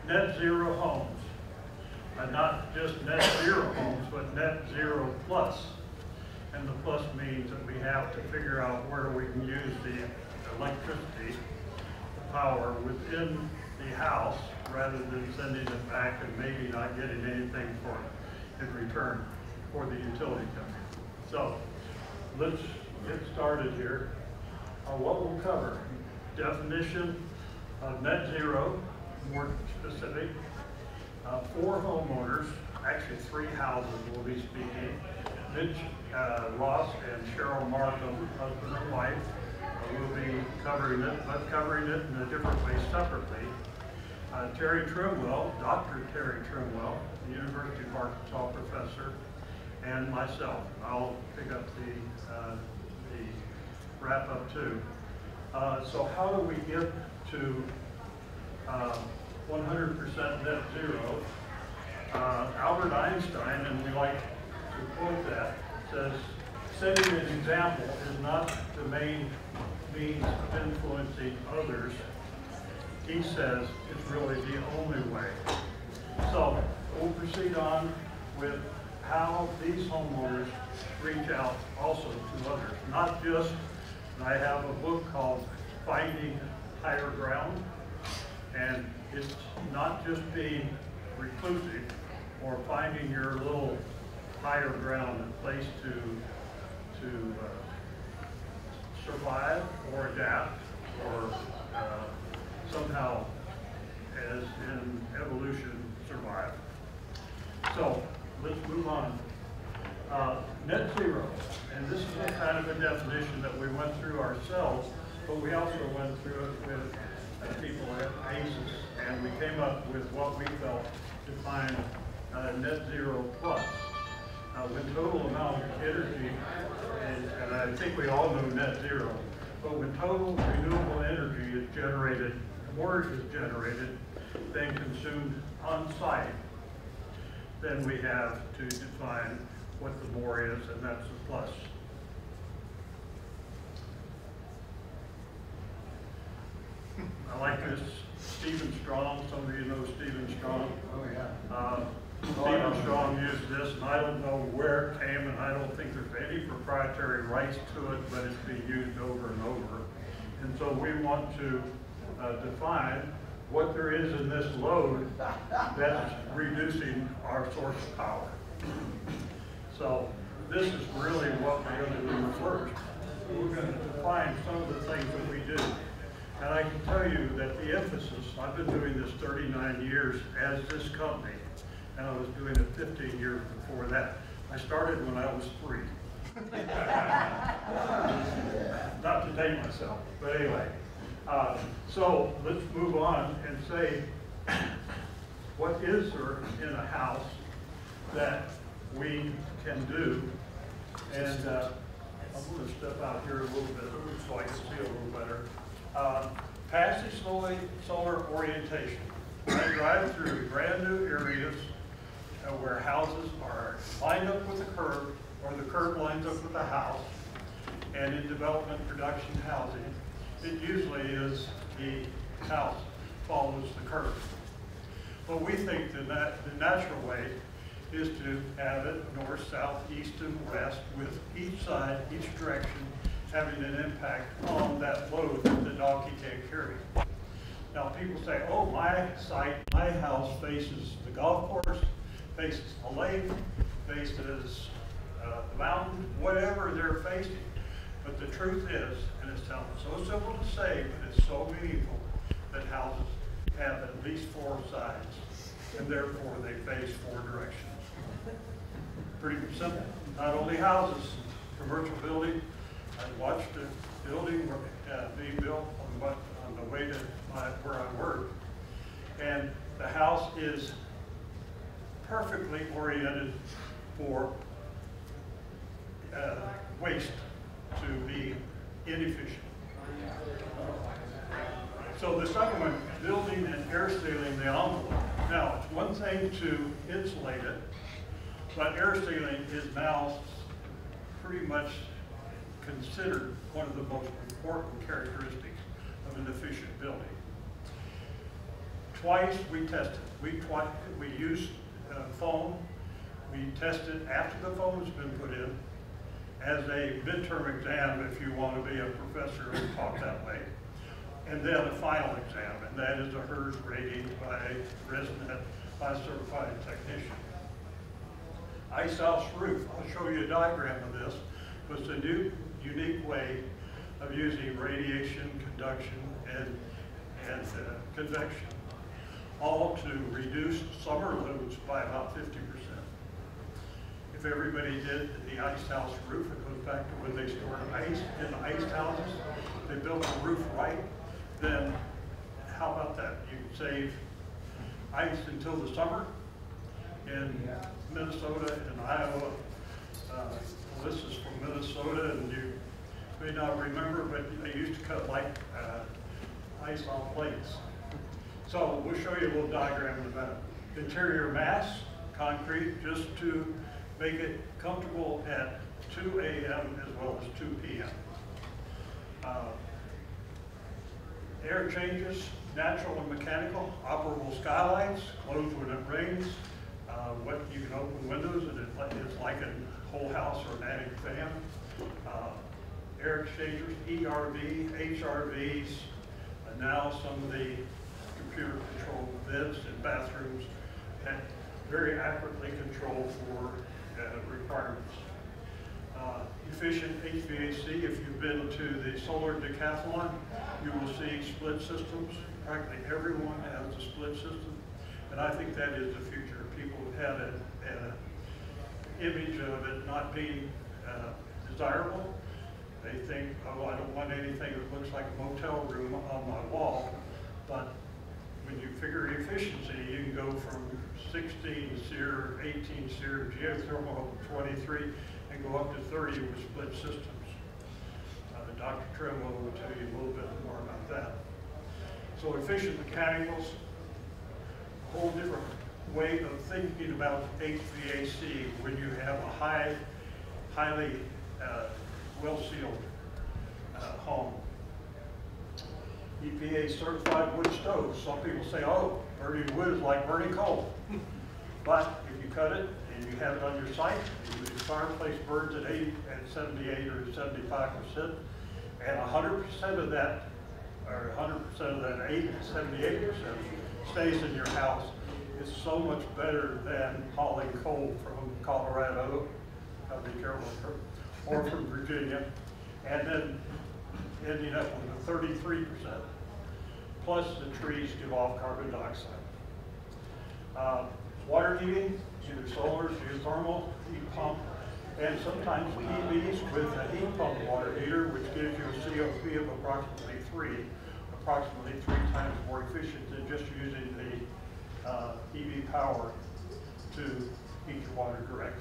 net zero homes. Not just net zero homes, but net zero plus. And the plus means that we have to figure out where we can use the electricity power within the house rather than sending it back and maybe not getting anything for it in return for the utility company. So let's get started here. What we'll cover: definition of net zero, more specific. 4 homeowners, actually 3 houses we'll be speaking. Mitch Ross and Cheryl Markham, husband and wife, will be covering it, but covering it in a different way separately. Terry Trimwell, Dr. Terry Trimwell, the University of Arkansas professor, and myself. I'll pick up the wrap up too. So how do we get to 100% net zero? Albert Einstein, and we like to quote that, says, setting an example is not the main means of influencing others. He says it's really the only way. So we'll proceed on with how these homeowners reach out also to others. Not just, I have a book called Finding Higher Ground, and it's not just being reclusive or finding your little higher ground, a place to survive or adapt or somehow, as in evolution, survive. So let's move on. Net zero, and this is a kind of a definition that we went through ourselves, but we also went through it with people at ACES, and we came up with what we felt defined net zero plus. When total amount of energy, and I think we all know net zero, but when total renewable energy is generated, more is generated than consumed on site, then we have to define what the more is, and that's the plus. I like this. Stephen Strong, some of you know Stephen Strong. Oh, yeah. Stephen Strong used this, and I don't know where it came, and I don't think there's any proprietary rights to it, but it's being used over and over. And so we want to define what there is in this load that's reducing our source of power. So this is really what we're going to do first. We're going to define some of the things that we do. And I can tell you that the emphasis, I've been doing this 39 years as this company, and I was doing it 15 years before that. I started when I was 3. Not to date myself, but anyway. So let's move on and say, what is there in a house that we can do? And I'm going to step out here a little bit so I can see a little better. Passive solar orientation. I drive through brand new areas where houses are lined up with the curb, or the curb lines up with the house, and in development production housing, it usually is the house follows the curb. But we think that the natural way is to have it north, south, east, and west, with each side, each direction, having an impact on that load that the donkey can't carry. Now people say, oh, my site, my house faces the golf course, faces a lake, faces the mountain, whatever they're facing. But the truth is, and it's so simple to say, but it's so meaningful, that houses have at least 4 sides, and therefore they face 4 directions. Pretty simple. Not only houses, commercial building. I watched a building being built on the way to where I work, and the house is perfectly oriented for waste to be inefficient. So the second one, building and air sealing the envelope. Now, it's one thing to insulate it, but air sealing is now pretty much considered one of the most important characteristics of an efficient building. Twice we tested. We used foam. We tested after the foam has been put in as a midterm exam if you want to be a professor and talk that way. And then a final exam, and that is a HERS rating by RISNET, by a certified technician. Ice house roof, I'll show you a diagram of this, but it's a new, unique way of using radiation, conduction, and convection, all to reduce summer loads by about 50%. If everybody did the ice house roof, it goes back to when they stored ice in the ice houses, they built the roof right, then how about that? You can save ice until the summer in Minnesota and Iowa. This is from Minnesota, and you may not remember, but they used to cut like ice on plates. So we'll show you a little diagram in a minute. Interior mass, concrete, just to make it comfortable at 2 a.m. as well as 2 p.m. Air changes, natural and mechanical, operable skylights, closed when it rains. What you can open windows and it's like a whole house or an attic fan. Air exchangers, ERV, HRVs, and now some of the computer controlled beds in bathrooms that very accurately control for requirements. Efficient HVAC, if you've been to the solar decathlon, you will see split systems. Practically everyone has a split system. And I think that is the future. People have an image of it not being desirable. They think, oh, I don't want anything that looks like a motel room on my wall. But when you figure efficiency, you can go from 16 SEER, 18 SEER, geothermal 23, and go up to 30 with split systems. Dr. Tremlow will tell you a little bit more about that. So efficient mechanicals, a whole different way of thinking about HVAC when you have a highly well-sealed home. EPA certified wood stoves. Some people say, oh, burning wood is like burning coal. But if you cut it and you have it on your site, the fireplace burns at 78 or 75%, and 100% of that, or 100% of that 78% stays in your house. It's so much better than hauling coal from Colorado, I'll be careful, or from Virginia, and then ending up with a 33%. Plus the trees give off carbon dioxide. Water heating, either solar, geothermal, heat pump, and sometimes EVs with a heat pump water heater, which gives you a COP of approximately 3 times more efficient than just using the EV power to heat your water directly.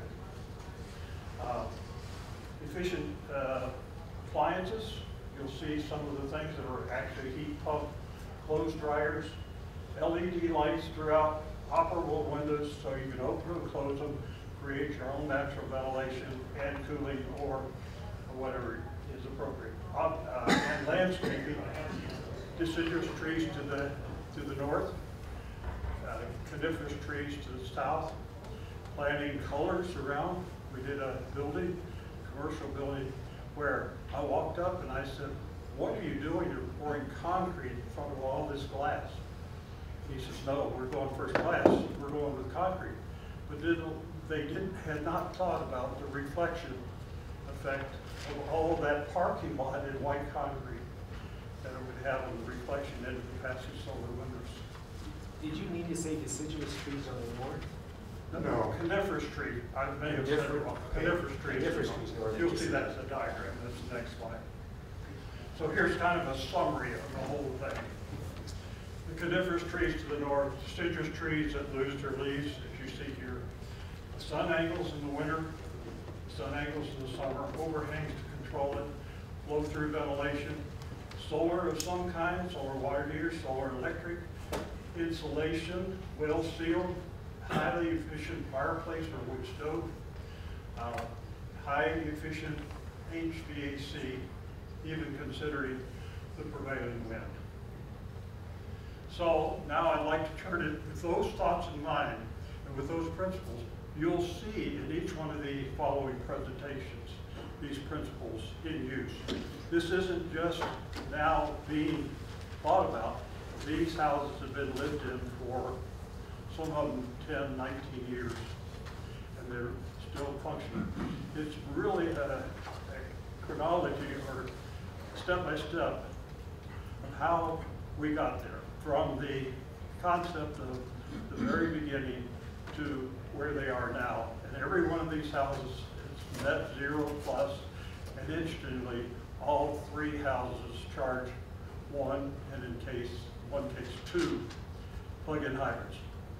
Efficient appliances, you'll see some of the things that are actually heat pump, clothes dryers, LED lights throughout, operable windows so you can open and close them, create your own natural ventilation and cooling or whatever is appropriate. And landscaping, deciduous trees to the north, coniferous trees to the south, planting colors around. We did a building, commercial building, where I walked up and I said, what are you doing? You're pouring concrete in front of all this glass. He says, no, we're going first class. We're going with concrete. But they had not thought about the reflection effect of all of that parking lot in white concrete that it would have on the reflection into the passage solar windows. Did you mean to say deciduous trees on the north? No, coniferous tree. I may have said it wrong. Coniferous trees. Coniferous trees north. You'll see that as a diagram. That's the next slide. So here's kind of a summary of the whole thing. The coniferous trees to the north, deciduous trees that lose their leaves, as you see here. The sun angles in the winter, sun angles in the summer, overhangs to control it, flow through ventilation, solar of some kind, solar water heater, solar electric, insulation, well sealed, highly efficient fireplace or wood stove, high efficient HVAC, even considering the prevailing wind. So now I'd like to turn it, with those thoughts in mind and with those principles, you'll see in each one of the following presentations these principles in use. This isn't just now being thought about. These houses have been lived in for some of them 10, 19 years, and they're still functioning. It's really a chronology or step by step of how we got there, from the concept of the very beginning to where they are now. And every one of these houses is net zero plus, and interestingly, all three houses charge one, and in one case, two plug-in hybrids.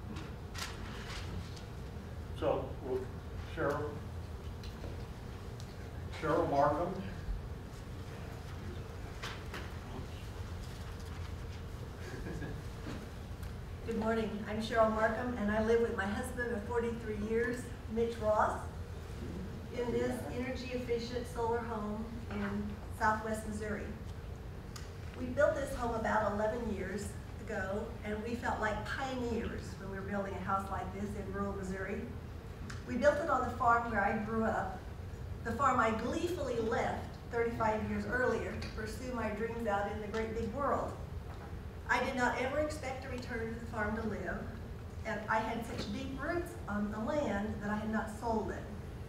So, Cheryl Markham. Good morning. I'm Cheryl Markham, and I live with my husband of 43 years, Mitch Ross, in this energy-efficient solar home in southwest Missouri. We built this home about 11 years ago, and we felt like pioneers when we were building a house like this in rural Missouri. We built it on the farm where I grew up, the farm I gleefully left 35 years earlier to pursue my dreams out in the great big world. I did not ever expect to return to the farm to live, and I had such deep roots on the land that I had not sold it.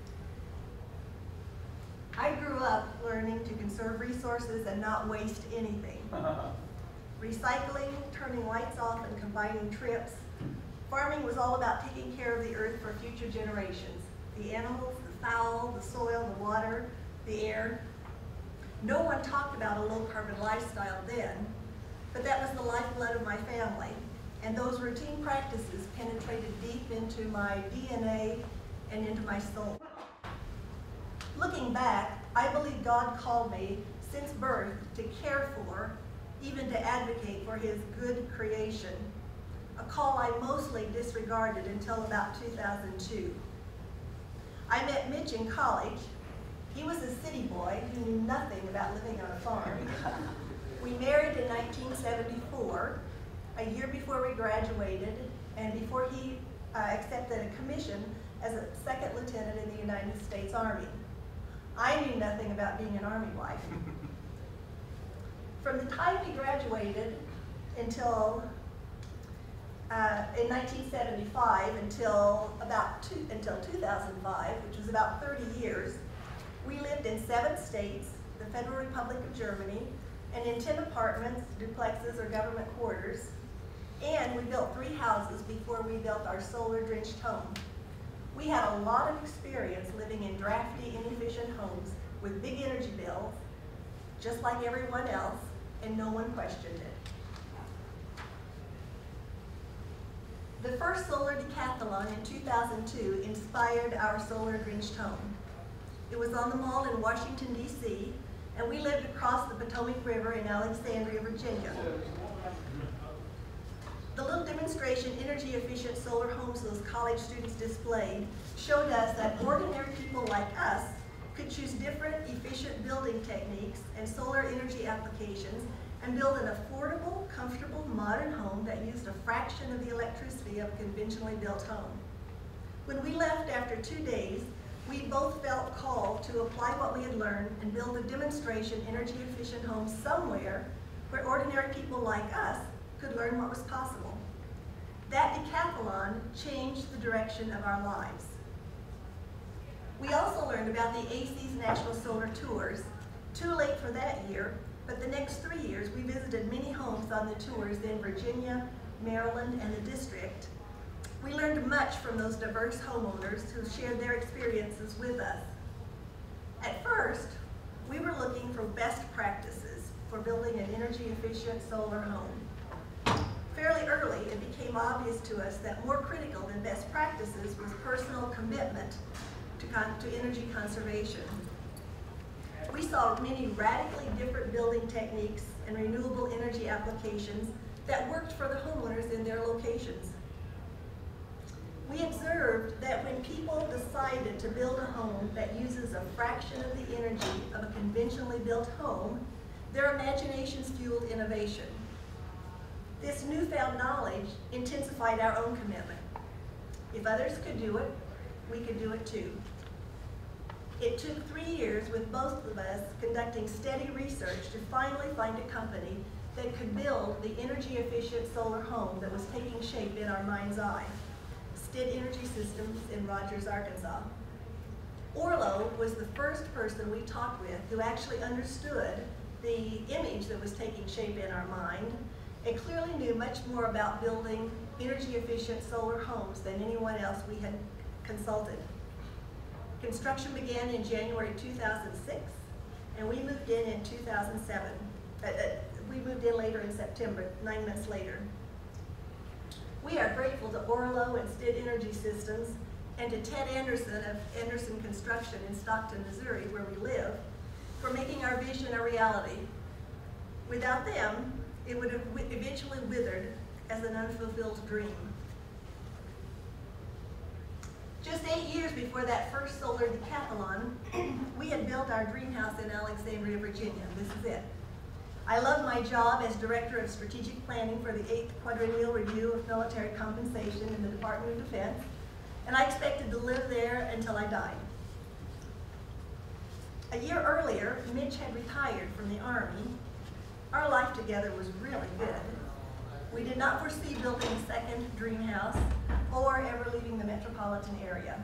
I grew up learning to conserve resources and not waste anything. Recycling, turning lights off, and combining trips. Farming was all about taking care of the earth for future generations. The animals, the fowl, the soil, the water, the air. No one talked about a low-carbon lifestyle then, but that was the lifeblood of my family, and those routine practices penetrated deep into my DNA and into my soul. Looking back, I believe God called me since birth to care for, even to advocate for His good creation, a call I mostly disregarded until about 2002. I met Mitch in college. He was a city boy who knew nothing about living on a farm. We married in 1974, a year before we graduated, and before he accepted a commission as a second lieutenant in the United States Army. I knew nothing about being an Army wife. From the time we graduated until in 1975 until 2005, which was about 30 years, we lived in 7 states, the Federal Republic of Germany, and in 10 apartments, duplexes, or government quarters. And we built 3 houses before we built our solar-drenched home. We had a lot of experience living in drafty, inefficient homes with big energy bills, just like everyone else, and no one questioned it. The first solar decathlon in 2002 inspired our solar-drenched home. It was on the mall in Washington, D.C., and we lived across the Potomac River in Alexandria, Virginia. The little demonstration energy-efficient solar homes those college students displayed showed us that ordinary people like us could choose different efficient building techniques and solar energy applications and build an affordable, comfortable, modern home that used a fraction of the electricity of a conventionally built home. When we left after 2 days, we both felt called to apply what we had learned and build a demonstration energy-efficient home somewhere where ordinary people like us could learn what was possible. That decathlon changed the direction of our lives. We also learned about the ACES National Solar Tours. Too late for that year, but the next 3 years we visited many homes on the tours in Virginia, Maryland, and the district. We learned much from those diverse homeowners who shared their experiences with us. At first, we were looking for best practices for building an energy-efficient solar home. Fairly early, it became obvious to us that more critical than best practices was personal commitment to energy conservation. We saw many radically different building techniques and renewable energy applications that worked for the homeowners in their locations. We observed that when people decided to build a home that uses a fraction of the energy of a conventionally built home, their imaginations fueled innovation. This newfound knowledge intensified our own commitment. If others could do it, we could do it too. It took 3 years with both of us conducting steady research to finally find a company that could build the energy-efficient solar home that was taking shape in our mind's eye. Stitt Energy Systems in Rogers, Arkansas. Orlo was the first person we talked with who actually understood the image that was taking shape in our mind and clearly knew much more about building energy-efficient solar homes than anyone else we had consulted. Construction began in January 2006, and we moved in 2007. We moved in later in September, 9 months later. We are grateful to Orlo and Stitt Energy Systems and to Ted Anderson of Anderson Construction in Stockton, Missouri, where we live, for making our vision a reality. Without them, it would have eventually withered as an unfulfilled dream. Just 8 years before that first solar decathlon, we had built our dream house in Alexandria, Virginia. This is it. I love my job as Director of Strategic Planning for the 8th Quadrennial Review of Military Compensation in the Department of Defense, and I expected to live there until I died. A year earlier, Mitch had retired from the Army. Our life together was really good. We did not foresee building a second dream house or ever leaving the metropolitan area.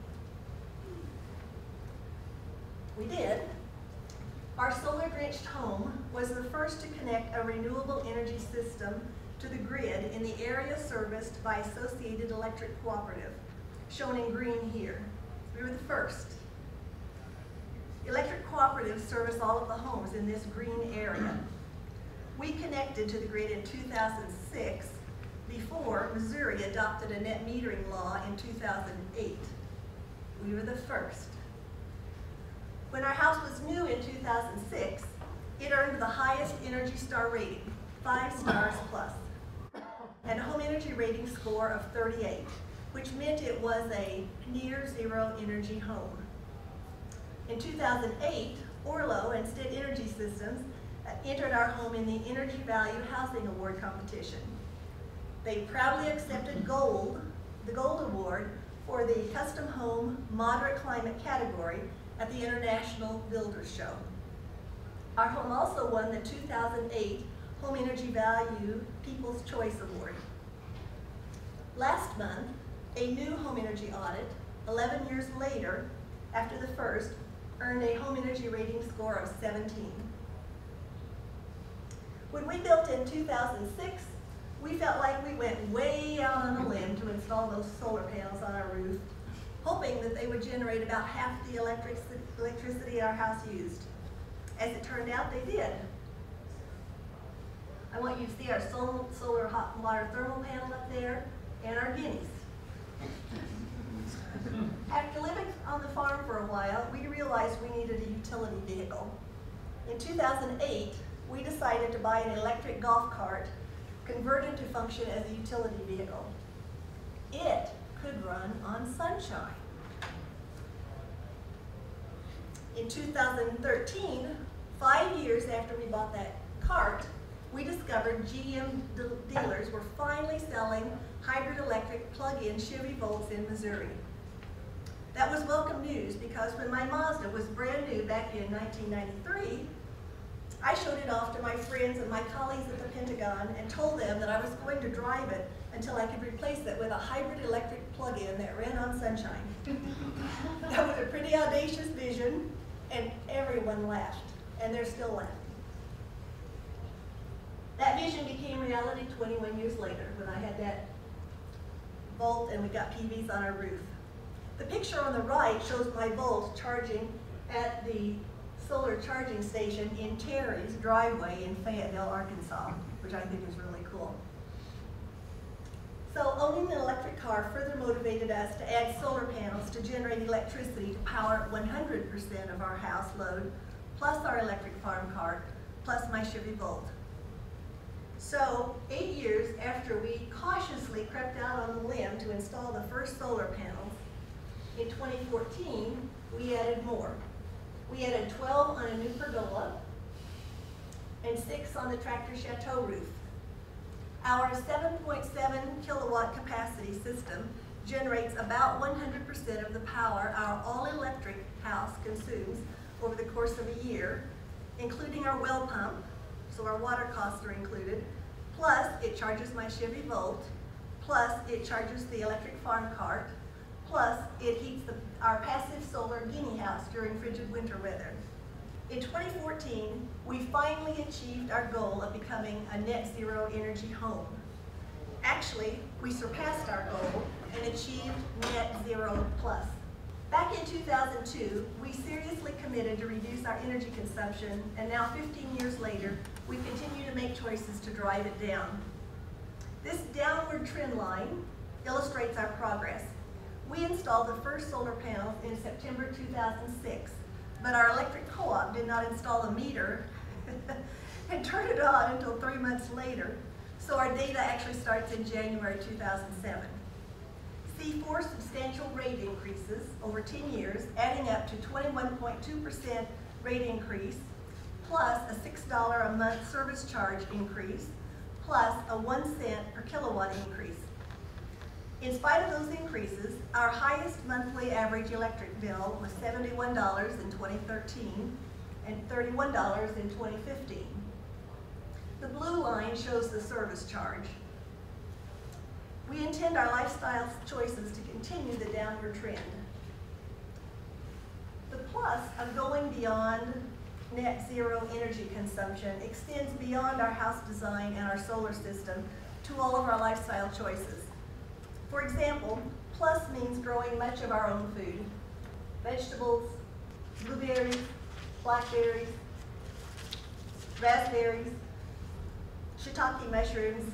We did. Our solar-drenched home was the first to connect a renewable energy system to the grid in the area serviced by Associated Electric Cooperative, shown in green here. We were the first. Electric cooperatives service all of the homes in this green area. We connected to the grid in 2006 before Missouri adopted a net metering law in 2008. We were the first. When our house was new in 2006, it earned the highest Energy Star rating, 5 stars plus, and a home energy rating score of 38, which meant it was a near zero energy home. In 2008, Orlo and Stitt Energy Systems entered our home in the Energy Value Housing Award competition. They proudly accepted the Gold Award for the Custom Home Moderate Climate category at the International Builders Show. Our home also won the 2008 Home Energy Value People's Choice Award. Last month, a new home energy audit, 11 years later, after the first, earned a home energy rating score of 17. When we built in 2006, we felt like we went way out on a limb to install those solar panels on our roof, hoping that they would generate about half the electricity our house used. As it turned out, they did. I want you to see our solar hot water thermal panel up there and our guineas. After living on the farm for a while, we realized we needed a utility vehicle. In 2008, we decided to buy an electric golf cart converted to function as a utility vehicle. It could run on sunshine. In 2013, 5 years after we bought that cart, we discovered GM dealers were finally selling hybrid electric plug-in Chevy Volts in Missouri. That was welcome news because when my Mazda was brand new back in 1993, I showed it off to my friends and my colleagues at the Pentagon and told them that I was going to drive it until I could replace it with a hybrid electric plug-in that ran on sunshine. That was a pretty audacious vision, and everyone laughed, and they're still laughing. That vision became reality 21 years later when I had that Volt and we got PVs on our roof. The picture on the right shows my Volt charging at the solar charging station in Terry's driveway in Fayetteville, Arkansas, which I think is really cool. So owning an electric car further motivated us to add solar panels to generate electricity to power 100% of our house load, plus our electric farm cart, plus my Chevy Volt. So 8 years after we cautiously crept out on the limb to install the first solar panels, in 2014, we added more. We added 12 on a new pergola and 6 on the Tractor Chateau roof. Our 7.7 kilowatt capacity system generates about 100% of the power our all-electric house consumes over the course of a year, including our well pump, so our water costs are included, plus it charges my Chevy Volt, plus it charges the electric farm cart, plus it heats our passive solar guinea house during frigid winter weather. In 2014, we finally achieved our goal of becoming a net zero energy home. Actually, we surpassed our goal and achieved net zero plus. Back in 2002, we seriously committed to reduce our energy consumption, and now 15 years later, we continue to make choices to drive it down. This downward trend line illustrates our progress. We installed the first solar panels in September 2006, but our electric co-op did not install a meter and turn it on until 3 months later, so our data actually starts in January 2007. See 4 substantial rate increases over 10 years, adding up to 21.2% rate increase, plus a $6 a month service charge increase, plus a 1 cent per kilowatt increase. In spite of those increases, our highest monthly average electric bill was $71 in 2013 and $31 in 2015. The blue line shows the service charge. We intend our lifestyle choices to continue the downward trend. The plus of going beyond net zero energy consumption extends beyond our house design and our solar system to all of our lifestyle choices. For example, plus means growing much of our own food. Vegetables, blueberries, blackberries, raspberries, shiitake mushrooms,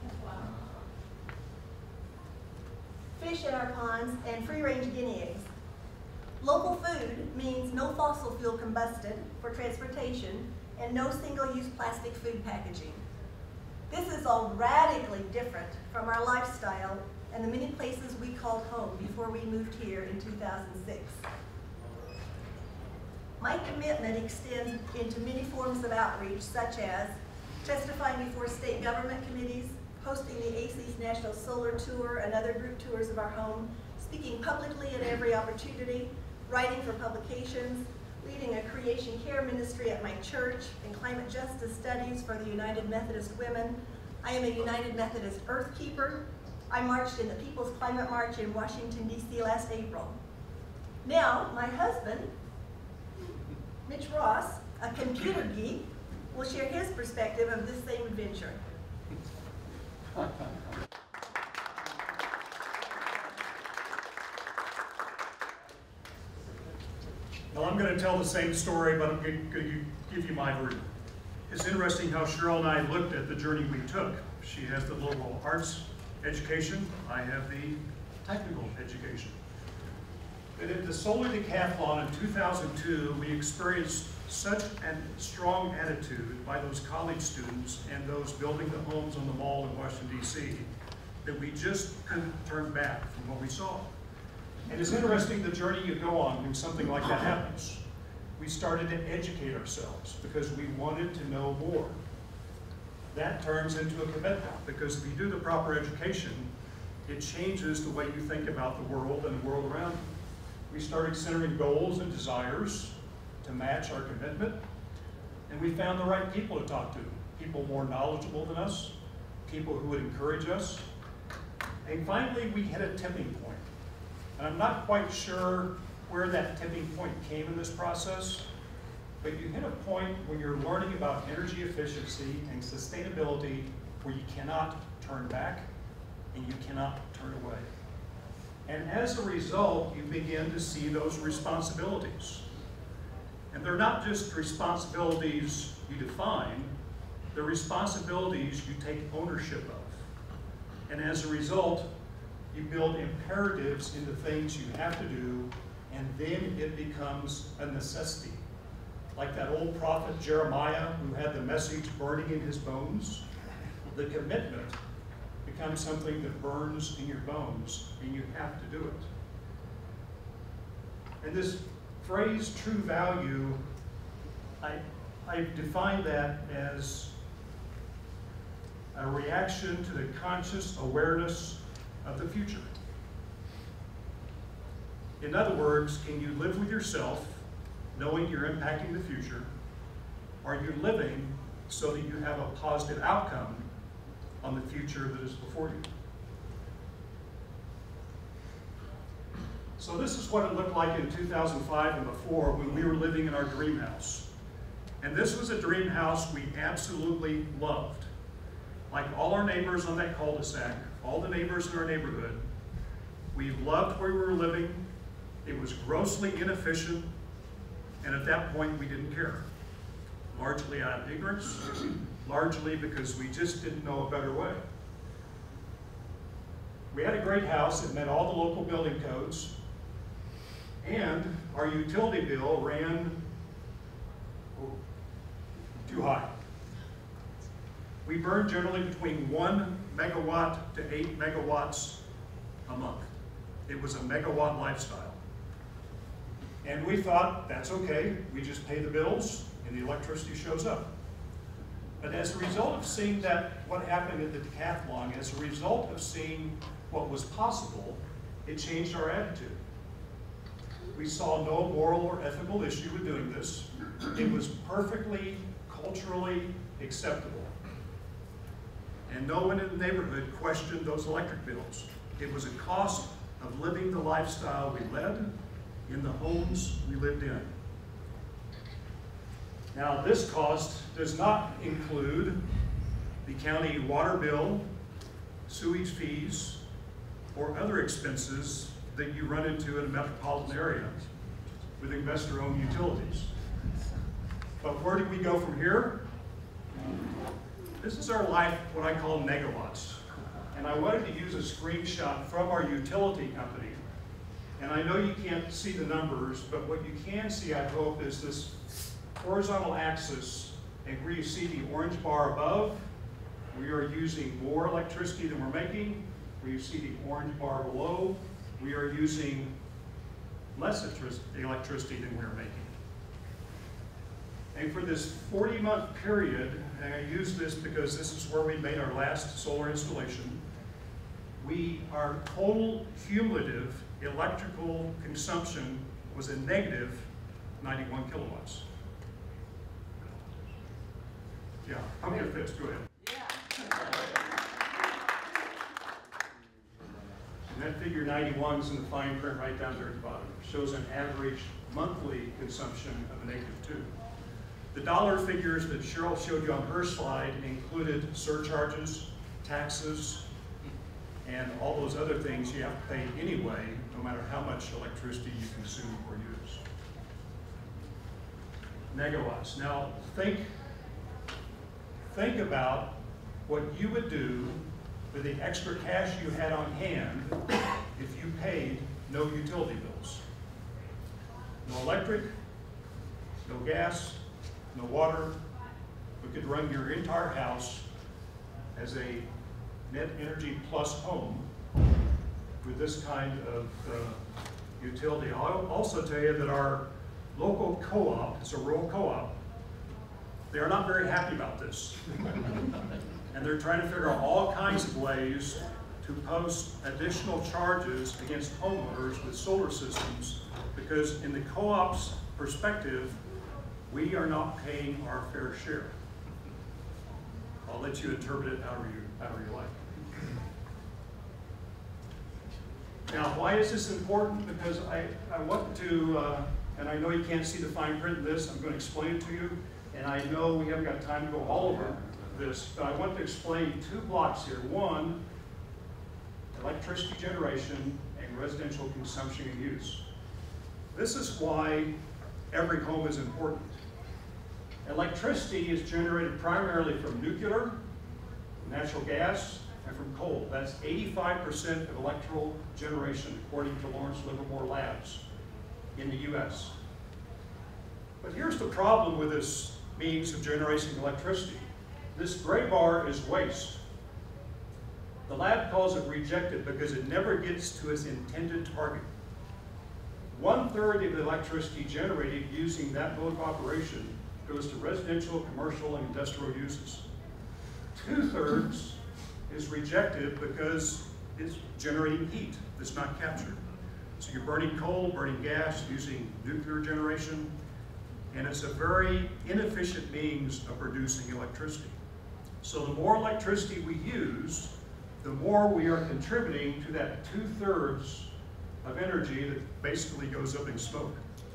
fish in our ponds, and free-range guinea eggs. Local food means no fossil fuel combusted for transportation and no single-use plastic food packaging. This is all radically different from our lifestyle and the many places we called home before we moved here in 2006. My commitment extends into many forms of outreach, such as testifying before state government committees, hosting the ACES National Solar Tour and other group tours of our home, speaking publicly at every opportunity, writing for publications, leading a creation care ministry at my church, and climate justice studies for the United Methodist Women. I am a United Methodist Earth Keeper. I marched in the People's Climate March in Washington, D.C. last April. Now, my husband, Mitch Ross, a computer geek, will share his perspective of this same adventure. Well, I'm going to tell the same story, but I'm going to give you my version. It's interesting how Cheryl and I looked at the journey we took. She has the liberal arts education. I have the technical education. And at the Solar Decathlon in 2002, we experienced such a strong attitude by those college students and those building the homes on the mall in Washington, D.C., that we just couldn't turn back from what we saw. And it's interesting the journey you go on when something like that happens. We started to educate ourselves because we wanted to know more. That turns into a commitment, because if you do the proper education, it changes the way you think about the world and the world around you. We started centering goals and desires to match our commitment, and we found the right people to talk to. People more knowledgeable than us, people who would encourage us. And finally, we hit a tipping point. And I'm not quite sure where that tipping point came in this process, but you hit a point when you're learning about energy efficiency and sustainability where you cannot turn back and you cannot turn away. And as a result, you begin to see those responsibilities. And they're not just responsibilities you define, they're responsibilities you take ownership of. And as a result, you build imperatives into things you have to do, and then it becomes a necessity. Like that old prophet Jeremiah, who had the message burning in his bones, the commitment becomes something that burns in your bones, and you have to do it. And this phrase, true value, I define that as a reaction to the conscious awareness of the future. In other words, can you live with yourself, knowing you're impacting the future? Are you living so that you have a positive outcome on the future that is before you? So this is what it looked like in 2005 and before when we were living in our dream house. And this was a dream house we absolutely loved. Like all our neighbors on that cul-de-sac, all the neighbors in our neighborhood, we loved where we were living. It was grossly inefficient, and at that point we didn't care. Largely out of ignorance, largely because we just didn't know a better way. We had a great house that met all the local building codes, and our utility bill ran too high. We burned generally between 1 megawatt to 8 megawatts a month. It was a megawatt lifestyle. And we thought, that's okay, we just pay the bills and the electricity shows up. But as a result of seeing what happened at the decathlon, as a result of seeing what was possible, it changed our attitude. We saw no moral or ethical issue with doing this. It was perfectly culturally acceptable. And no one in the neighborhood questioned those electric bills. It was a cost of living the lifestyle we led in the homes we lived in. Now, this cost does not include the county water bill, sewage fees, or other expenses that you run into in a metropolitan area with investor-owned utilities. But where do we go from here? This is our life, what I call megawatts. And I wanted to use a screenshot from our utility company. And I know you can't see the numbers, but what you can see, I hope, is this horizontal axis, and where you see the orange bar above, we are using more electricity than we're making. Where you see the orange bar below, we are using less electricity than we're making. And for this 40-month period, and I use this because this is where we made our last solar installation, our total cumulative electrical consumption was a negative 91 kilowatts. Yeah, pump your fist, go ahead. And that figure 91 is in the fine print right down there at the bottom. It shows an average monthly consumption of a -2. The dollar figures that Cheryl showed you on her slide included surcharges, taxes, and all those other things you have to pay anyway, no matter how much electricity you consume or use. Megawatts. Now, think about what you would do with the extra cash you had on hand if you paid no utility bills. No electric, no gas, no water. We could run your entire house as a net energy plus home with this kind of utility. I'll also tell you that our local co-op, it's a rural co-op, they are not very happy about this. And they're trying to figure out all kinds of ways to post additional charges against homeowners with solar systems, because in the co-op's perspective, we are not paying our fair share. I'll let you interpret it however you like. Now, why is this important? Because I want to, and I know you can't see the fine print in this, I'm going to explain it to you, and I know we haven't got time to go all over this, but I want to explain 2 blocks here. One, electricity generation and residential consumption and use. This is why every home is important. Electricity is generated primarily from nuclear, natural gas, and from coal. That's 85% of electrical generation, according to Lawrence Livermore Labs in the US. But here's the problem with this means of generating electricity. This gray bar is waste. The lab calls it rejected because it never gets to its intended target. 1/3 of the electricity generated using that mode of operation goes to residential, commercial, and industrial uses. 2/3 is rejected because it's generating heat that's not captured. So you're burning coal, burning gas, using nuclear generation, and it's a very inefficient means of producing electricity. So the more electricity we use, the more we are contributing to that 2/3 of energy that basically goes up in smoke.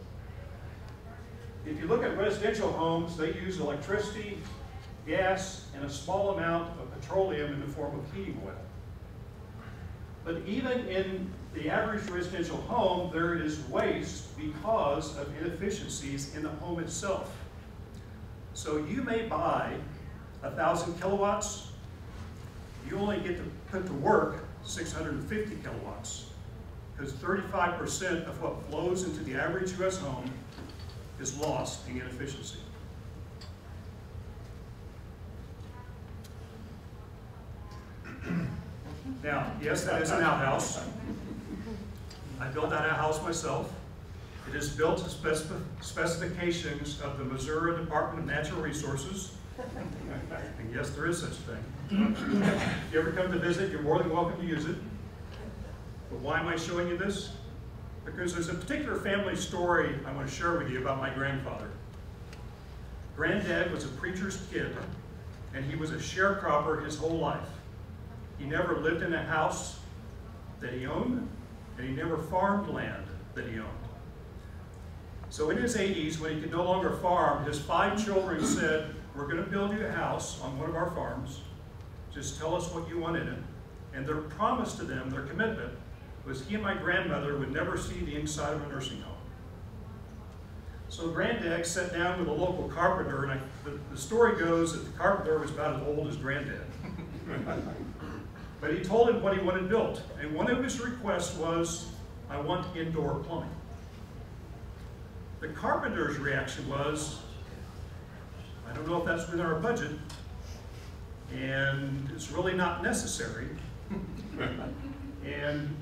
If you look at residential homes, they use electricity, gas, and a small amount of petroleum in the form of heating oil. But even in the average residential home, there is waste because of inefficiencies in the home itself. So you may buy 1,000 kilowatts, you only get to put to work 650 kilowatts, because 35% of what flows into the average US home is lost in inefficiency. Now, yes, that is an outhouse. I built that outhouse myself. It is built to specifications of the Missouri Department of Natural Resources. And yes, there is such a thing. If you ever come to visit, you're more than welcome to use it. But why am I showing you this? Because there's a particular family story I want to share with you about my grandfather. Granddad was a preacher's kid, and he was a sharecropper his whole life. He never lived in a house that he owned, and he never farmed land that he owned. So in his 80s, when he could no longer farm, his 5 children said, "We're going to build you a house on one of our farms. Just tell us what you want in it." And their promise to them, their commitment, was he and my grandmother would never see the inside of a nursing home. So Granddad sat down with a local carpenter, and the story goes that the carpenter was about as old as Granddad. But he told him what he wanted built, and one of his requests was, "I want indoor plumbing." The carpenter's reaction was, "I don't know if that's within our budget, and it's really not necessary." And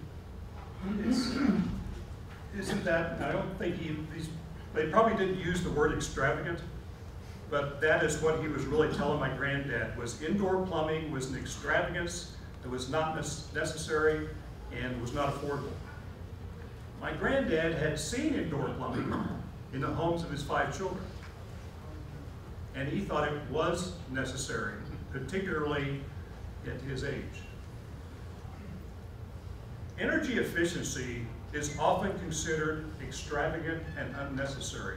isn't that, I don't think they probably didn't use the word extravagant, but that is what he was really telling my granddad, was indoor plumbing was an extravagance that was not necessary and was not affordable. My granddad had seen indoor plumbing in the homes of his 5 children, and he thought it was necessary, particularly at his age. Energy efficiency is often considered extravagant and unnecessary.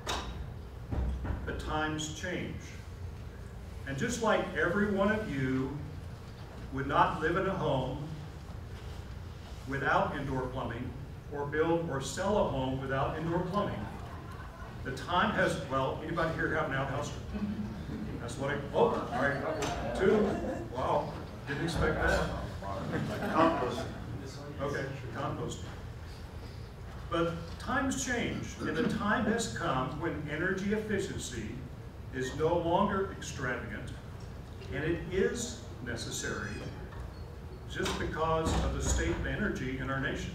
But times change. And just like every one of you would not live in a home without indoor plumbing, or build or sell a home without indoor plumbing, the time has, well, anybody here have an outhouse? That's what all right, 2, wow, didn't expect that. Compost. Okay, compost. But times change, and the time has come when energy efficiency is no longer extravagant, and it is necessary just because of the state of energy in our nation.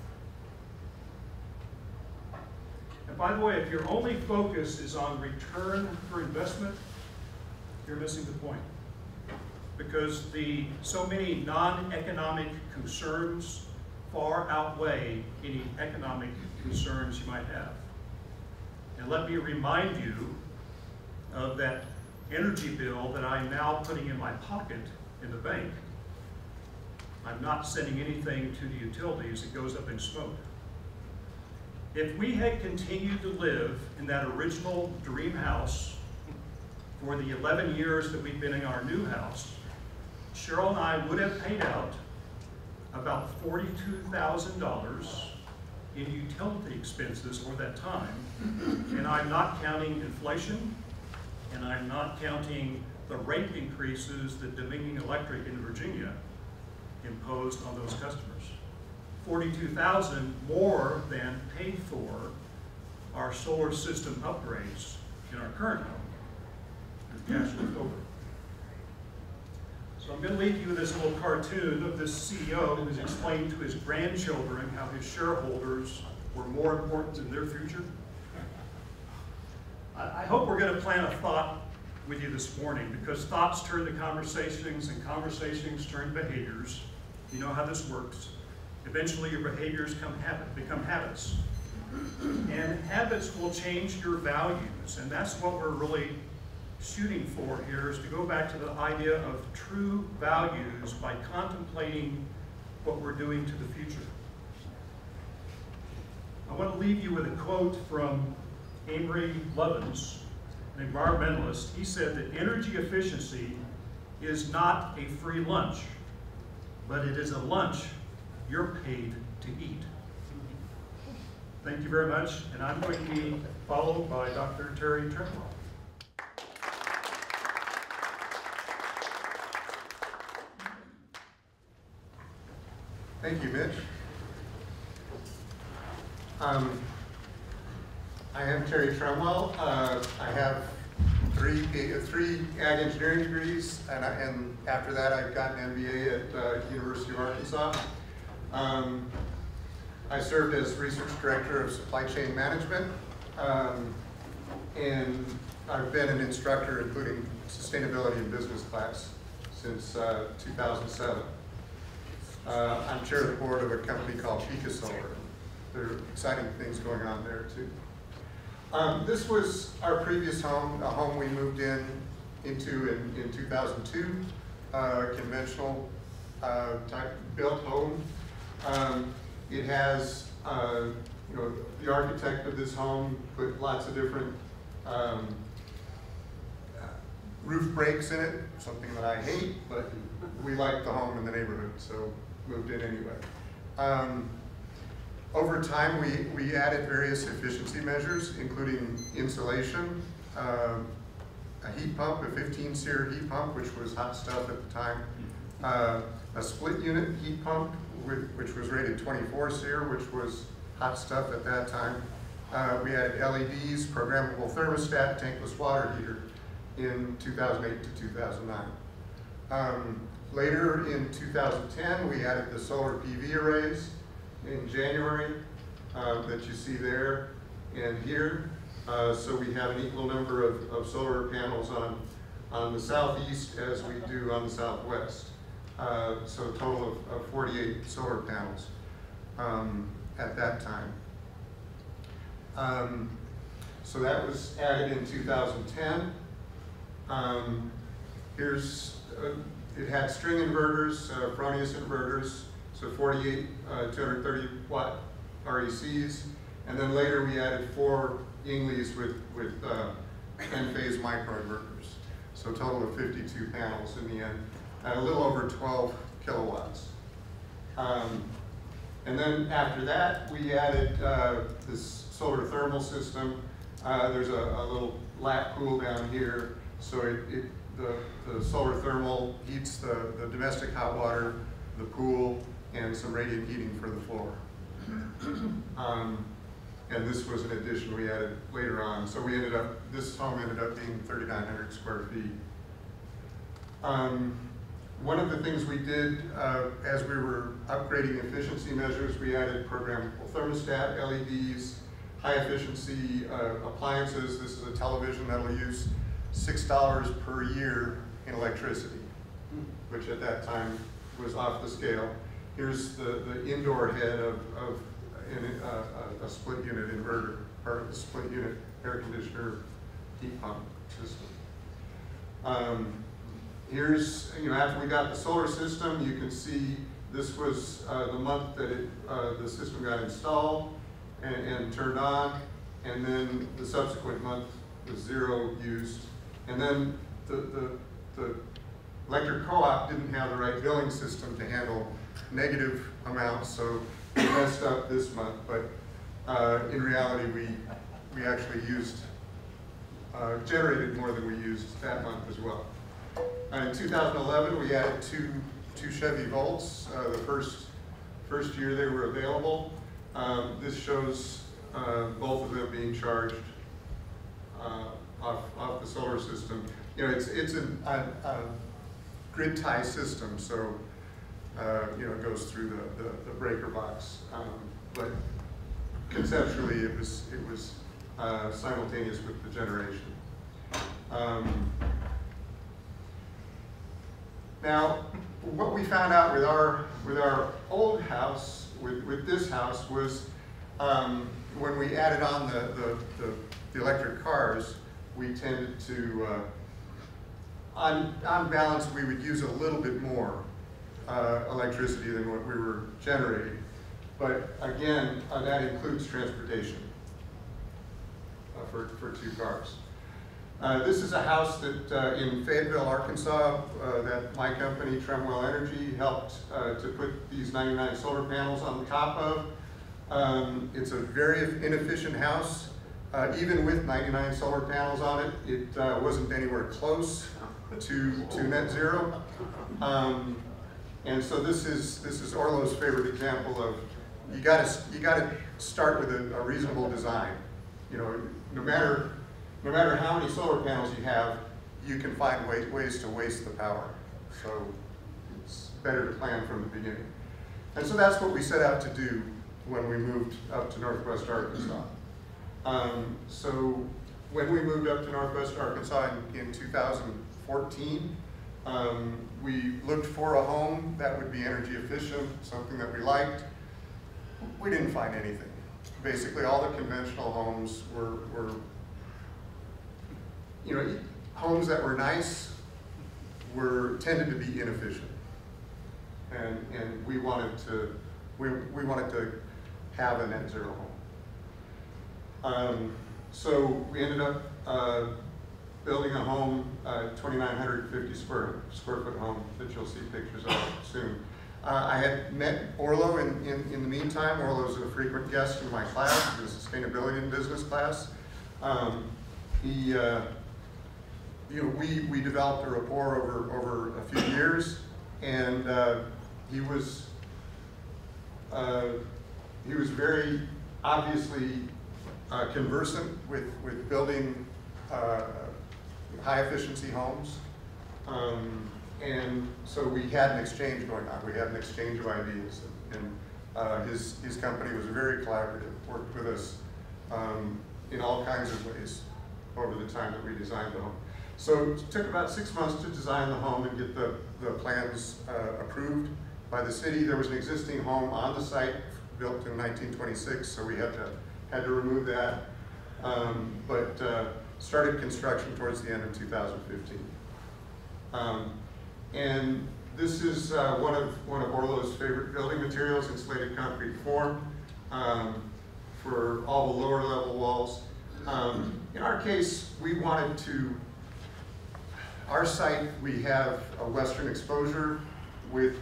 And by the way, if your only focus is on return for investment, you're missing the point. Because so many non-economic concerns far outweigh any economic concerns you might have. And let me remind you of that energy bill that I'm now putting in my pocket in the bank. I'm not sending anything to the utilities, it goes up in smoke. If we had continued to live in that original dream house for the 11 years that we've been in our new house, Cheryl and I would have paid out about $42,000 in utility expenses for that time. And I'm not counting inflation, and I'm not counting the rate increases that Dominion Electric in Virginia imposed on those customers. $42,000 more than paid for our solar system upgrades in our current home, with cash left over. So I'm going to leave you with this little cartoon of this CEO who was explaining to his grandchildren how his shareholders were more important in their future. I hope we're going to plant a thought with you this morning because thoughts turn to conversations and conversations turn to behaviors. You know how this works. Eventually your behaviors become habits. And habits will change your values, and that's what we're really shooting for here, is to go back to the idea of true values by contemplating what we're doing to the future. I want to leave you with a quote from Amory Lovins, an environmentalist. He said that energy efficiency is not a free lunch, but it is a lunch you're paid to eat. Thank you very much, and I'm going to be followed by Dr. Terry Trimwell. Thank you, Mitch. I am Terry Tremwell. I have three ag engineering degrees, and after that I've got an MBA at University of Arkansas. I served as research director of supply chain management, and I've been an instructor including sustainability in business class since 2007. I'm chair of the board of a company called Pika Solar. There are exciting things going on there too. This was our previous home, a home we moved into in 2002, conventional type built home. It has, you know, the architect of this home put lots of different roof breaks in it, something that I hate, but we like the home in the neighborhood, so moved in anyway. Over time, we added various efficiency measures, including insulation, a heat pump, a 15-SEER heat pump, which was hot stuff at the time, a split unit heat pump, which was rated 24-SEER, which was hot stuff at that time. We added LEDs, programmable thermostat, tankless water heater in 2008 to 2009. Later in 2010, we added the solar PV arrays in January that you see there and here. So we have an equal number of solar panels on the southeast as we do on the southwest. So a total of 48 solar panels at that time. So that was added in 2010. It had string inverters, Fronius inverters, so 48 230 watt RECs, and then later we added 4 Yinglis with 10-phase microinverters. So a total of 52 panels in the end, at a little over 12 kilowatts. And then after that, we added this solar thermal system. There's a little lap pool down here, so the solar thermal heats the domestic hot water, the pool, and some radiant heating for the floor. And this was an addition we added later on. So this home ended up being 3,900 square feet. One of the things we did as we were upgrading efficiency measures, we added programmable thermostat, LEDs, high efficiency appliances. This is a television that'll use $6 per year in electricity, which at that time was off the scale. Here's the indoor head of a split unit inverter, part of the split unit air conditioner heat pump system. Here's, after we got the solar system, you can see this was the month that the system got installed and turned on, and then the subsequent month was 0 used. And then the electric co-op didn't have the right billing system to handle negative amounts, so we messed up this month, but in reality we actually generated more than we used that month as well. In 2011, we added two Chevy Volts. The first year they were available. This shows both of them being charged off the solar system. It's a grid tie system, so it goes through the breaker box. But conceptually, it was simultaneous with the generation. Now, what we found out with our old house, with this house, was when we added on the electric cars, we tended to, on balance, we would use a little bit more electricity than what we were generating. But again, that includes transportation for 2 cars. This is a house that in Fayetteville, Arkansas, that my company, Tremwell Energy, helped to put these 99 solar panels on the top of. It's a very inefficient house. Even with 99 solar panels on it, it wasn't anywhere close to net zero. And so this is Orlo's favorite example of you gotta start with a reasonable design. You know, no matter how many solar panels you have, you can find ways to waste the power. So it's better to plan from the beginning. And so that's what we set out to do when we moved up to Northwest Arkansas. So when we moved up to Northwest Arkansas in 2014, we looked for a home that would be energy efficient, something that we liked. We didn't find anything. Basically, all the conventional homes were you know, homes that were nice tended to be inefficient, and we wanted to have a net zero home. So we ended up building a home, 2,950 square foot home that you'll see pictures of soon. I had met Orlo in the meantime. Orlo's a frequent guest in my class, the Sustainability in Business class. You know, we developed a rapport over a few years, and he was very obviously conversant with building high efficiency homes. And so we had an exchange going on. We had an exchange of ideas, and his company was very collaborative, worked with us in all kinds of ways over the time that we designed the home. So it took about 6 months to design the home and get the plans approved by the city. There was an existing home on the site built in 1926, so we had to remove that, but started construction towards the end of 2015. And this is one of Orlo's favorite building materials, insulated concrete form, for all the lower level walls. In our case, we wanted to, our site, we have a western exposure with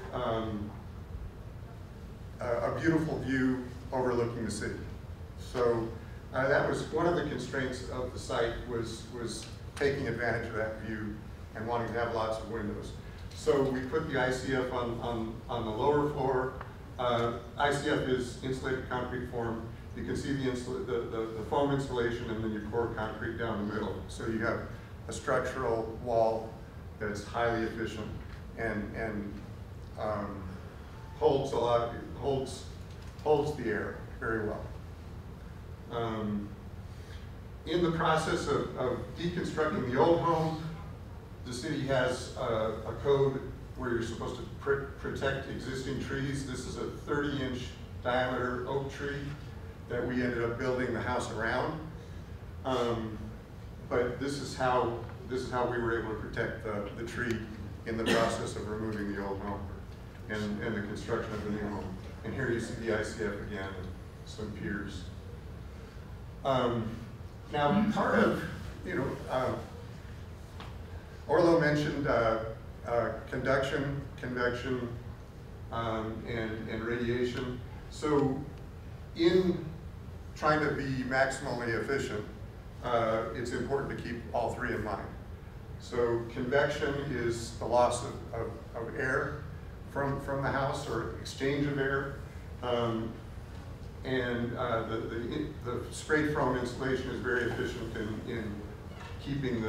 a beautiful view overlooking the city. So that was one of the constraints of the site, was taking advantage of that view and wanting to have lots of windows. So we put the ICF on the lower floor. ICF is insulated concrete form. You can see the foam insulation, and then you pour concrete down the middle. So you have a structural wall that's highly efficient and holds the air very well. In the process of deconstructing the old home, the city has a code where you're supposed to protect existing trees. This is a 30-inch diameter oak tree that we ended up building the house around. But this is how we were able to protect the tree in the process of removing the old home and the construction of the new home. And here you see the ICF again and some piers. Now, part of, Orlo mentioned conduction, convection, and radiation. So in trying to be maximally efficient, it's important to keep all three in mind. So convection is the loss of air from the house, or exchange of air. And the spray foam insulation is very efficient in keeping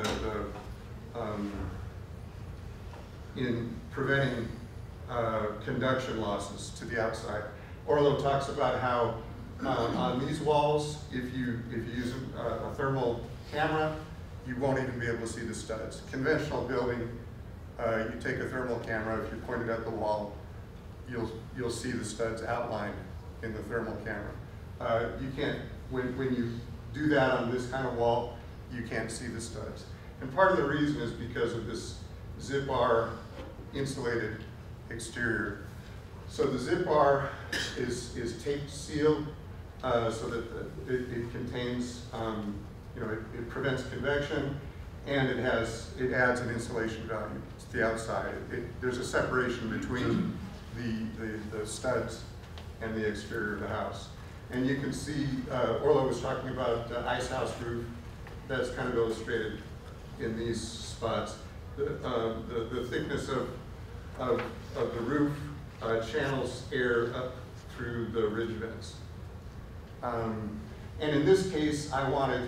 in preventing conduction losses to the outside. Orlo talks about how on these walls, if you use a thermal camera, you won't even be able to see the studs. Conventional building, you take a thermal camera, if you point it at the wall, you'll see the studs outlined in the thermal camera. You can't, when you do that on this kind of wall, you can't see the studs. And part of the reason is because of this zip bar insulated exterior. So the zip bar is taped sealed so that it contains, it prevents convection, and it adds an insulation value to the outside. There's a separation between the studs and the exterior of the house. And you can see, Orla was talking about the ice house roof. That's kind of illustrated in these spots. The thickness of the roof channels air up through the ridge vents. And in this case, I wanted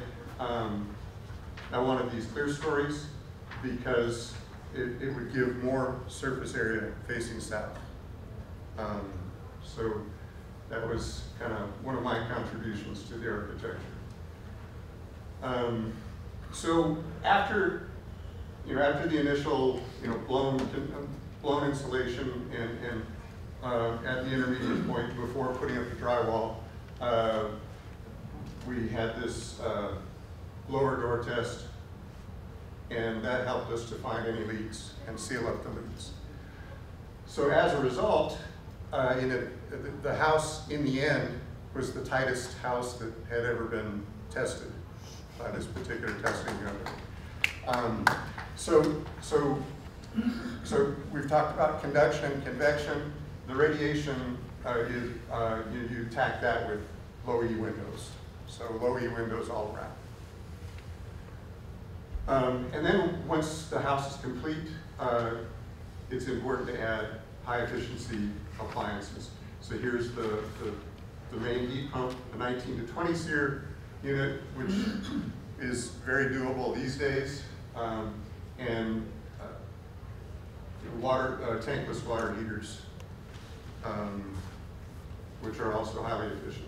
these clear stories because it would give more surface area facing south. So that was kind of one of my contributions to the architecture. So after the initial blown insulation and at the intermediate point before putting up the drywall, we had this blower door test, and that helped us to find any leaks and seal up the leaks. So as a result, the house in the end was the tightest house that had ever been tested by this particular testing company. So we've talked about conduction, convection. The radiation, you tack that with low E windows. So low E windows all around. And then once the house is complete, it's important to add high efficiency appliances. So here's the main heat pump, the 19 to 20 SEER unit, which is very doable these days, and tankless water heaters, which are also highly efficient.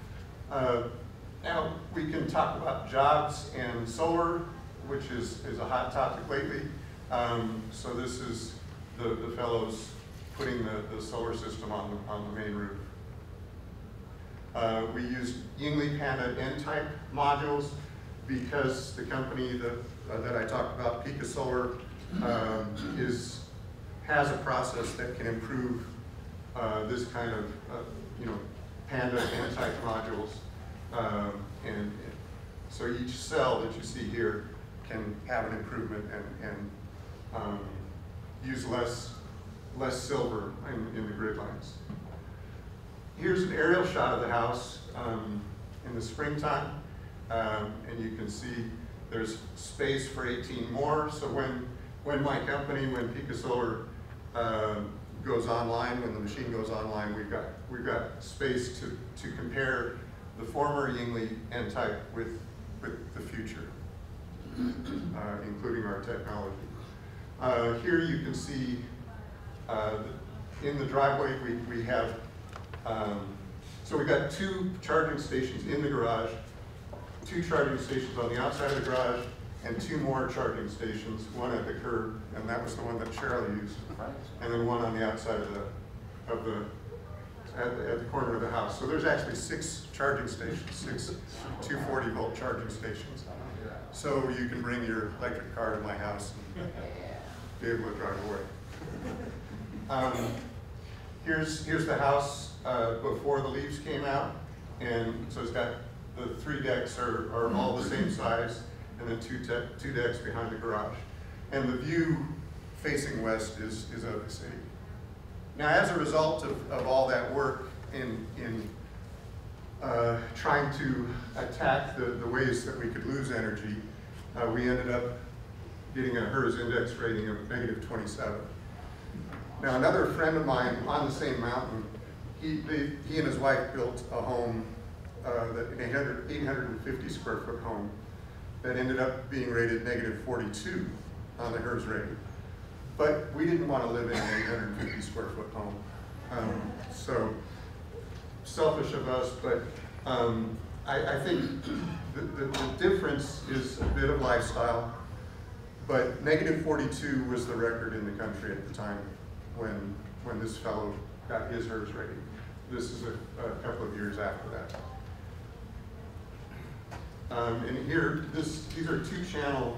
Now we can talk about jobs and solar, which is a hot topic lately. So this is the fellows putting the solar system on the main roof. We used Yingli Panda N-type modules because the company that I talked about, Pika Solar, has a process that can improve this kind of Panda N-type modules. And so each cell that you see here can have an improvement and use less silver in the grid lines. Here's an aerial shot of the house in the springtime, and you can see there's space for 18 more. So when my company, when Pika Solar goes online, when the machine goes online, we've got space to compare the former Yingli N-type with the future, including our technology. Here you can see in the driveway we have, so we've got 2 charging stations in the garage, 2 charging stations on the outside of the garage, and 2 more charging stations, one at the curb, and that was the one that Cheryl used, and then one on the outside at the corner of the house. So there's actually 6 charging stations, 6 240-volt charging stations. So you can bring your electric car to my house and be able to drive away. Here's the house before the leaves came out, and so it's got the 3 decks are all the same size, and then 2 decks behind the garage. And the view facing west is of the city. Now, as a result of all that work in trying to attack the ways that we could lose energy, we ended up getting a HERS index rating of -27. Now, another friend of mine on the same mountain, he and his wife built a home, an 850 square foot home, that ended up being rated -42 on the HERS rating. But we didn't want to live in an 850 square foot home. So selfish of us, but I think the difference is a bit of lifestyle, But negative 42 was the record in the country at the time when this fellow got his HERS rating. This is a couple of years after that. And here, these are two-channel,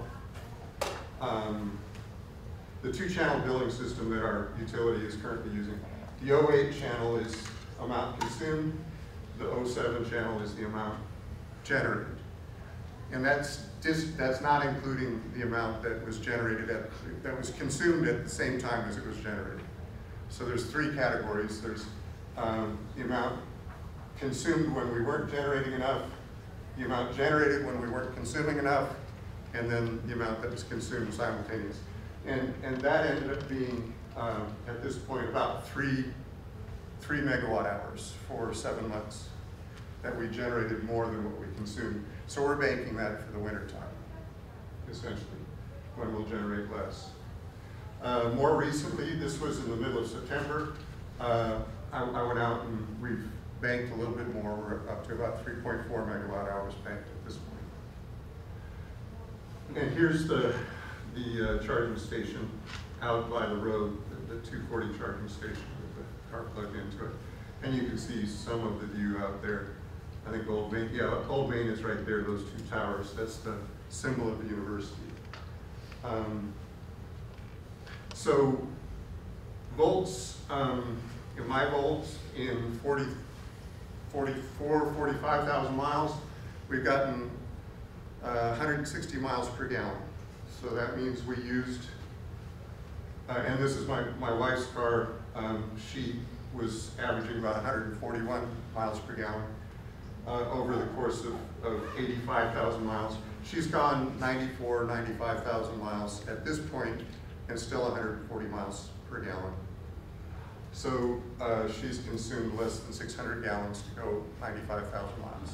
the two-channel billing system that our utility is currently using. The 08 channel is amount consumed. The 07 channel is the amount generated. And that's not including the amount that was generated that was consumed at the same time as it was generated. So there's three categories. There's the amount consumed when we weren't generating enough, the amount generated when we weren't consuming enough, and then the amount that was consumed simultaneously. And that ended up being, at this point, about 3 megawatt hours for 7 months that we generated more than what we consumed. So we're banking that for the winter time, essentially, when we'll generate less. More recently, this was in the middle of September, I went out and we've banked a little bit more. We're up to about 3.4 megawatt hours banked at this point. And here's the charging station out by the road, the 240 charging station with the car plugged into it. And you can see some of the view out there. I think Old Main, yeah, Old Main is right there, those two towers. That's the symbol of the university. So volts, in my volts in 45,000 miles, we've gotten 160 miles per gallon. So that means we used, and this is my wife's car, she was averaging about 141 miles per gallon over the course of 85,000 miles. She's gone 95,000 miles at this point and still 140 miles per gallon. So she's consumed less than 600 gallons to go 95,000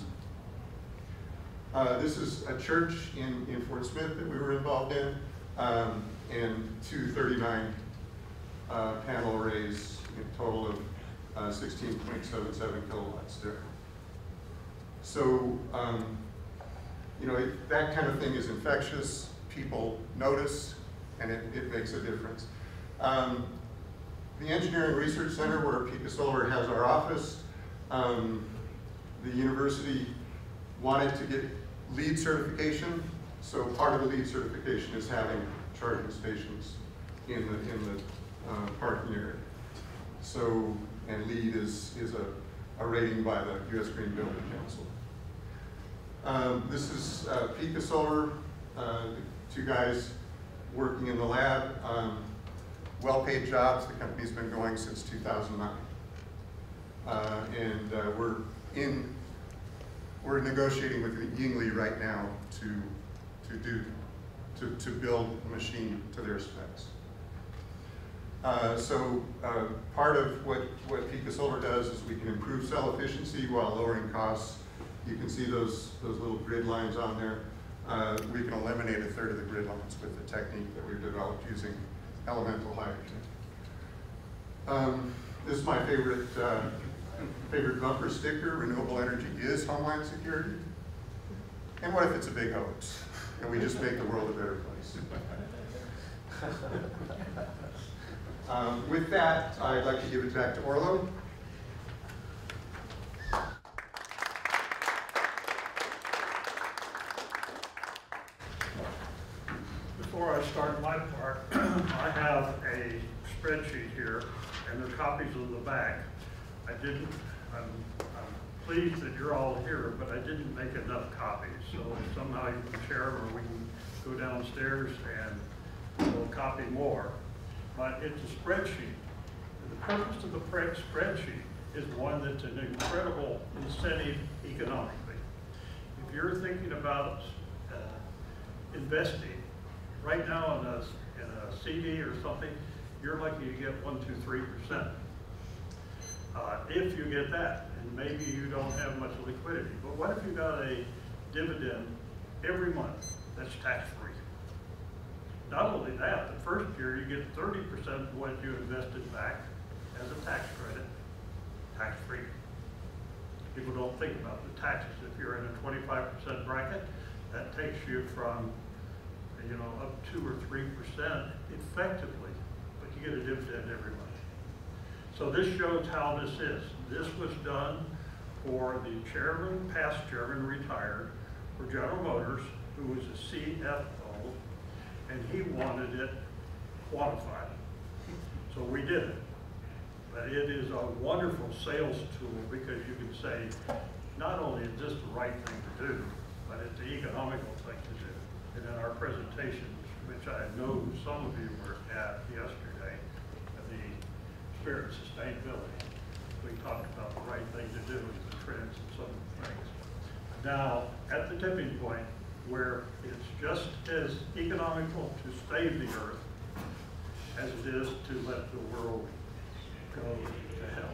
miles. This is a church in Fort Smith that we were involved in, and 239 panel arrays, a total of 16.77 kilowatts there. So, you know, that kind of thing is infectious. People notice, and it makes a difference. The Engineering Research Center, where Pika Solar has our office, the university wanted to get LEED certification. So part of the LEED certification is having charging stations in the parking area. So, and LEED is a rating by the U.S. Green Building Council. This is Pika Solar, the two guys working in the lab. Well-paid jobs. The company's been going since 2009. And we're negotiating with Yingli right now to build a machine to their specs. So part of what Pika Solar does is we can improve cell efficiency while lowering costs. You can see those little grid lines on there. We can eliminate a third of the grid lines with the technique that we've developed using elemental hydrogen. This is my favorite bumper sticker. Renewable energy is Homeland Security. And what if it's a big hoax and we just make the world a better place? With that, I'd like to give it back to Orlo. Before I start my part, I have a spreadsheet here, and there are copies on the back. I'm pleased that you're all here, but I didn't make enough copies. So somehow you can share them, or we can go downstairs and we'll copy more. But it's a spreadsheet. The purpose of the spreadsheet is one that's an incredible incentive economically. If you're thinking about investing, right now in a CD or something, you're likely to get 1, 2, 3%. If you get that, and maybe you don't have much liquidity. But what if you got a dividend every month that's tax-free? Not only that, the first year you get 30% of what you invested back as a tax credit, tax-free. People don't think about the taxes. If you're in a 25% bracket, that takes you from you know, up 2 or 3% effectively, but you get a dividend every month. So this shows how this is. This was done for the chairman, past chairman, retired, for General Motors, who was a CFO, and he wanted it quantified. So we did it. But it is a wonderful sales tool because you can say, not only is this the right thing to do, but it's the economical thing to do. And in our presentations, which I know some of you were at yesterday, the spirit of sustainability, we talked about the right thing to do and the trends and some things. Now, at the tipping point where it's just as economical to save the earth as it is to let the world go to hell.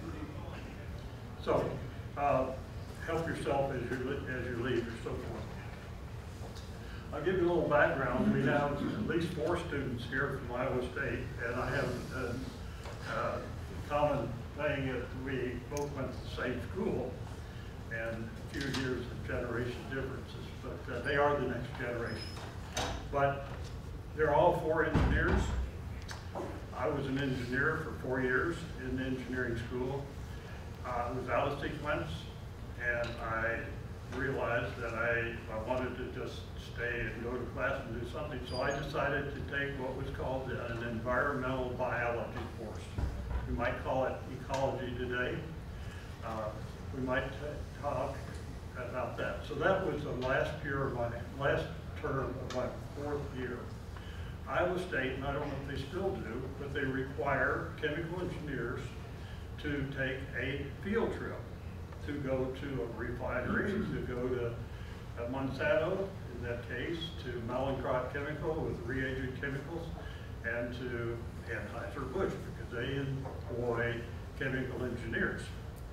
So, help yourself as you leave or so forth. I'll give you a little background. We have at least 4 students here from Iowa State, and I have a common thing is we both went to the same school, and a few years of generation differences, but they are the next generation. But they're all 4 engineers. I was an engineer for 4 years in the engineering school. I was out of sequence, and I realized that I wanted to just stay and go to class and do something, so I decided to take what was called an environmental biology course. We might call it ecology today. We might talk about that. So that was the last term of my 4th year. Iowa State, and I don't know if they still do, but they require chemical engineers to take a field trip, to go to a refinery, to go to Monsanto, in that case, to Mallinckrodt Chemical with reagent chemicals, and to Anheuser-Busch, because they employ chemical engineers.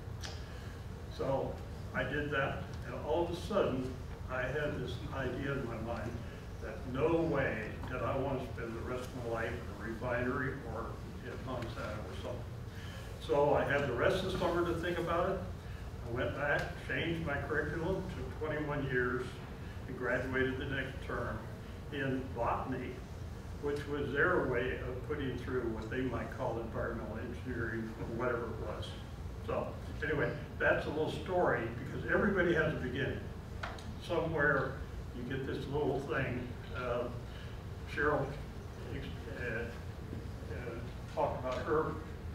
So I did that, and all of a sudden, I had this idea in my mind that no way did I want to spend the rest of my life in a refinery or at Monsanto or something. So I had the rest of the summer to think about it. I went back, changed my curriculum, took 21 years, and graduated the next term in botany, which was their way of putting through what they might call environmental engineering or whatever it was. So anyway, that's a little story because everybody has a beginning. Somewhere you get this little thing. Cheryl talked about her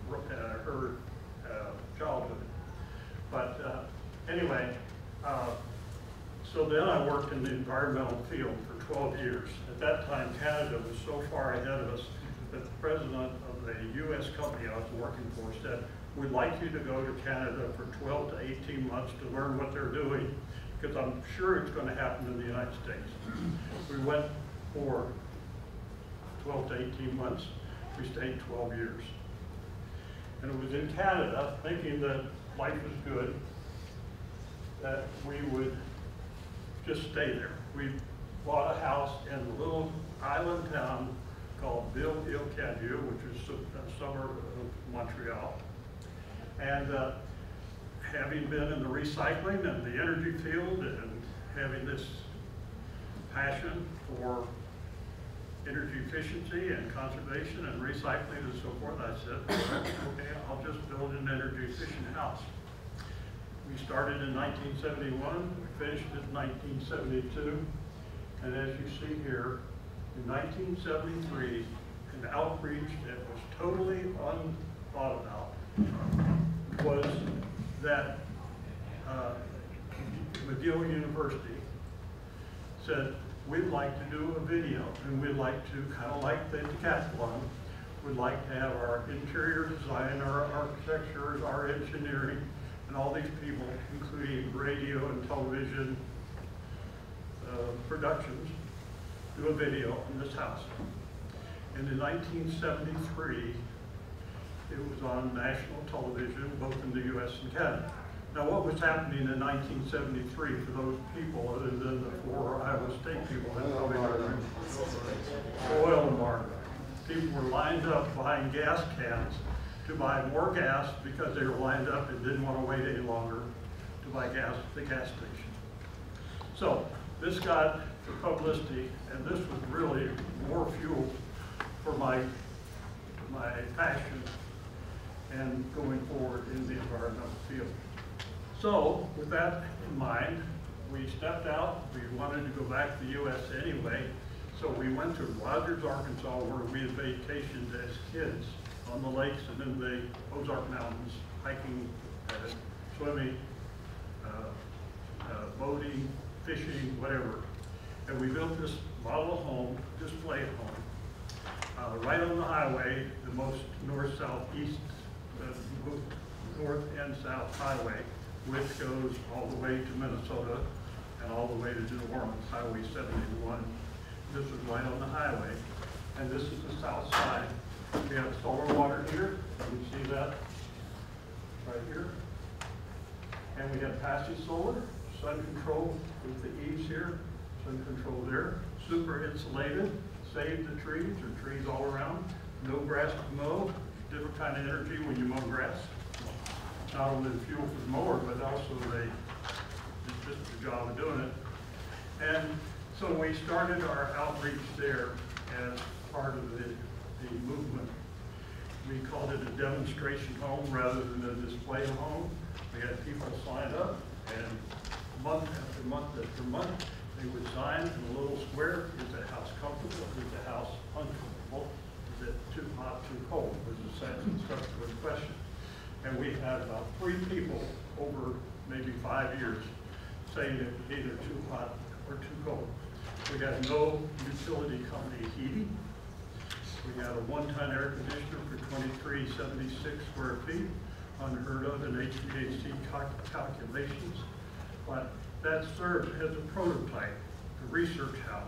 childhood. But anyway, so then I worked in the environmental field for 12 years. At that time, Canada was so far ahead of us that the president of the U.S. company I was working for said, we'd like you to go to Canada for 12 to 18 months to learn what they're doing, because I'm sure it's going to happen in the United States. We went for 12 to 18 months. We stayed 12 years. And it was in Canada, thinking that life was good, that we would just stay there. We bought a house in a little island town called Ville-Île-Cadieux, which is a suburb of Montreal. And having been in the recycling and the energy field and having this passion for energy efficiency and conservation and recycling and so forth, I said, okay, I'll just build an energy efficient house. We started in 1971, we finished in 1972, and as you see here, in 1973, an outreach that was totally unthought about was that McGill University said, we'd like to do a video, and we'd like to, kind of like the decathlon, we'd like to have our interior design, our architecture, our engineering, and all these people, including radio and television productions, do a video in this house. And in 1973, it was on national television, both in the U.S. and Canada. Now, what was happening in 1973 for those people, other than the 4 Iowa State people that probably heard oil embargo? People were lined up buying gas cans to buy more gas because they were lined up and didn't want to wait any longer to buy gas at the gas station. So this got for publicity, and this was really more fuel for my passion and going forward in the environmental field. So with that in mind, we stepped out. We wanted to go back to the U.S. anyway, so we went to Rogers, Arkansas, where we had vacationed as kids on the lakes and in the Ozark Mountains, hiking, swimming, boating, fishing, whatever. And we built this model home, display home, right on the highway, the most north-south-east, north and south highway, which goes all the way to Minnesota and all the way to New Orleans, Highway 71. This is right on the highway, and this is the south side. We have solar water heater, you can see that right here. And we have passive solar, sun control with the eaves here, sun control there, super insulated, save the trees, there are trees all around, no grass to mow, different kind of energy when you mow grass. Not only the fuel for the mower, but also it's just the job of doing it. And so we started our outreach there as part of the movement. We called it a demonstration home rather than a display home. We had people sign up, and month after month after month, they would sign in a little square. Is the house comfortable? Is the house uncomfortable? Is it too hot, too cold? Was the subsequent question. And we had about 3 people over maybe 5 years saying it was either too hot or too cold. We had no utility company heating. We had a 1-ton air conditioner for 2376 square feet, unheard of in HVAC calculations. But that served as a prototype, the research house.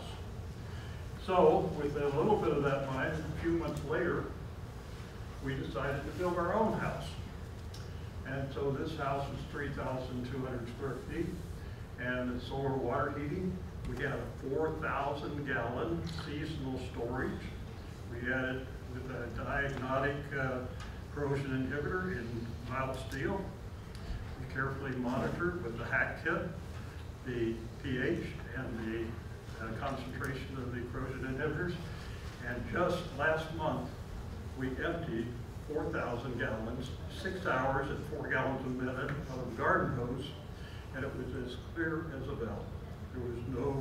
So with a little bit of that in mind, a few months later, we decided to build our own house. And so this house is 3,200 square feet, and it's solar water heating. We had a 4,000 gallon seasonal storage. We had it with a diagnostic corrosion inhibitor in mild steel. We carefully monitored with the hack kit the pH and the concentration of the corrosion inhibitors. And just last month, we emptied 4,000 gallons, 6 hours at 4 gallons a minute out of a garden hose, and it was as clear as a bell. There was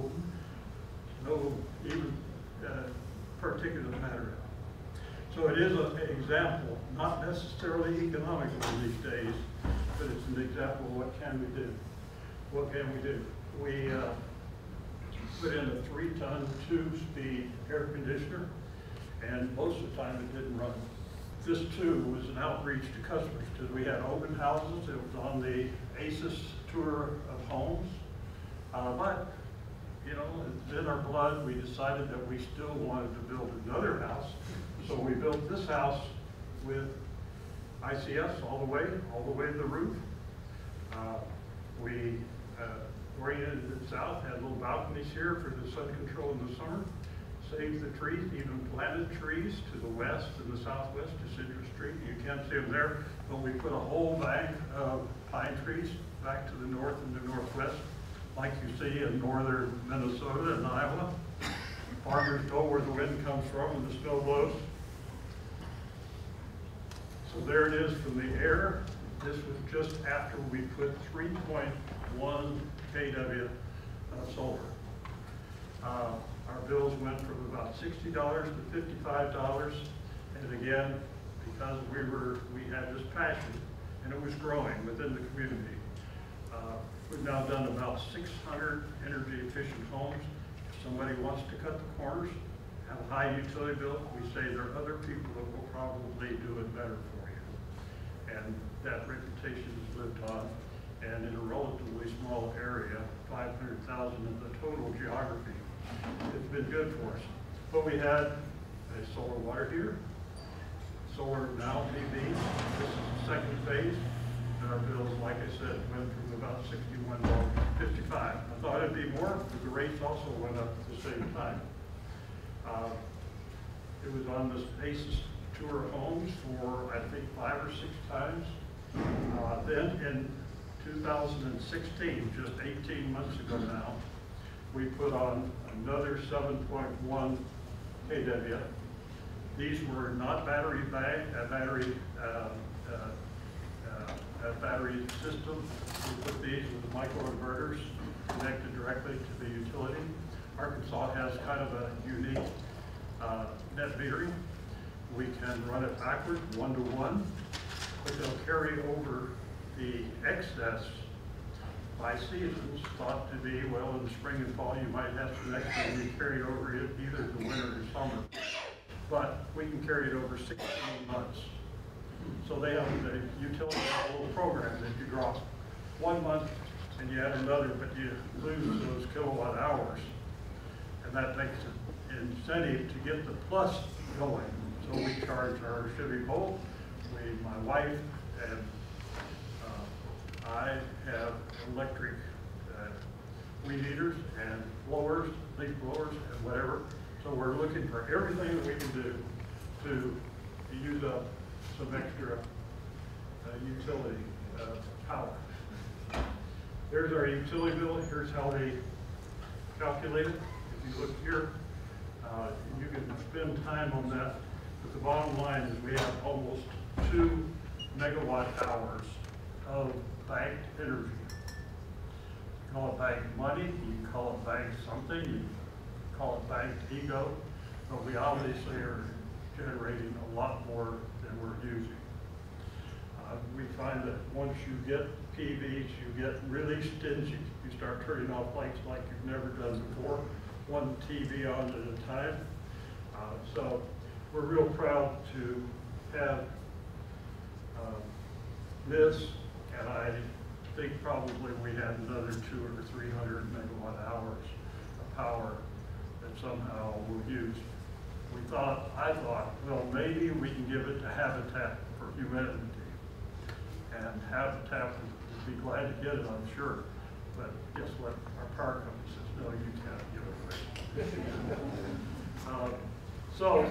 no even particulate matter. So it is an example, not necessarily economical these days, but it's an example of what can we do. What can we do? We put in a 3-ton 2-speed air conditioner, and most of the time it didn't run. This too was an outreach to customers because we had open houses. It was on the ACES tour of homes. But, you know, it's in our blood. We decided that we still wanted to build another house. So we built this house with ICS all the way to the roof. We oriented it south, had little balconies here for the sun control in the summer. Saved the trees, even planted trees to the west and the southwest to Citrus Street. You can't see them there, but we put a whole bank of pine trees back to the north and the northwest, like you see in northern Minnesota and Iowa. Farmers know where the wind comes from and the snow blows. So there it is from the air. This was just after we put 3.1 kW of solar. Our bills went from about $60 to $55, and again, because we had this passion, and it was growing within the community. We've now done about 600 energy-efficient homes. If somebody wants to cut the corners, have a high utility bill, we say there are other people that will probably do it better for you. And that reputation has lived on, and in a relatively small area, 500,000 of the total geography. It's been good for us. But we had a solar water heater, solar now PV. This is the second phase. And our bills, like I said, went from about $61 to $55. I thought it'd be more, but the rates also went up at the same time. It was on this ACES tour of homes for, I think, 5 or 6 times. Then in 2016, just 18 months ago now, we put on another 7.1 kW. These were not battery system. We put these with microinverters connected directly to the utility. Arkansas has kind of a unique net metering. We can run it backward, 1-to-1, but they'll carry over the excess by seasons, thought to be, well, in the spring and fall, you might have some extra, and you carry over it either the winter or summer. But we can carry it over 16 months. So they have the utility little program that you drop 1 month and you add another, but you lose those kilowatt hours. And that makes it incentive to get the plus going. So we charge our Chevy Bolt. My wife and I have electric weed eaters and blowers, leaf blowers and whatever. So we're looking for everything that we can do to use up some extra utility power. There's our utility bill. Here's how they calculate it. If you look here, you can spend time on that. But the bottom line is we have almost 2 megawatt hours of banked energy. You can call it banked money, you can call it banked something, you can call it banked ego, but we obviously are generating a lot more than we're using. We find that once you get PVs, you get really stingy. You start turning off lights like you've never done before, one TV on at a time. So we're real proud to have this, and I think probably we had another 200 or 300 megawatt hours of power that somehow we'll use. I thought, well, maybe we can give it to Habitat for Humanity. And Habitat would be glad to get it, I'm sure. But guess what? Our power company says, no, you can't give it away. So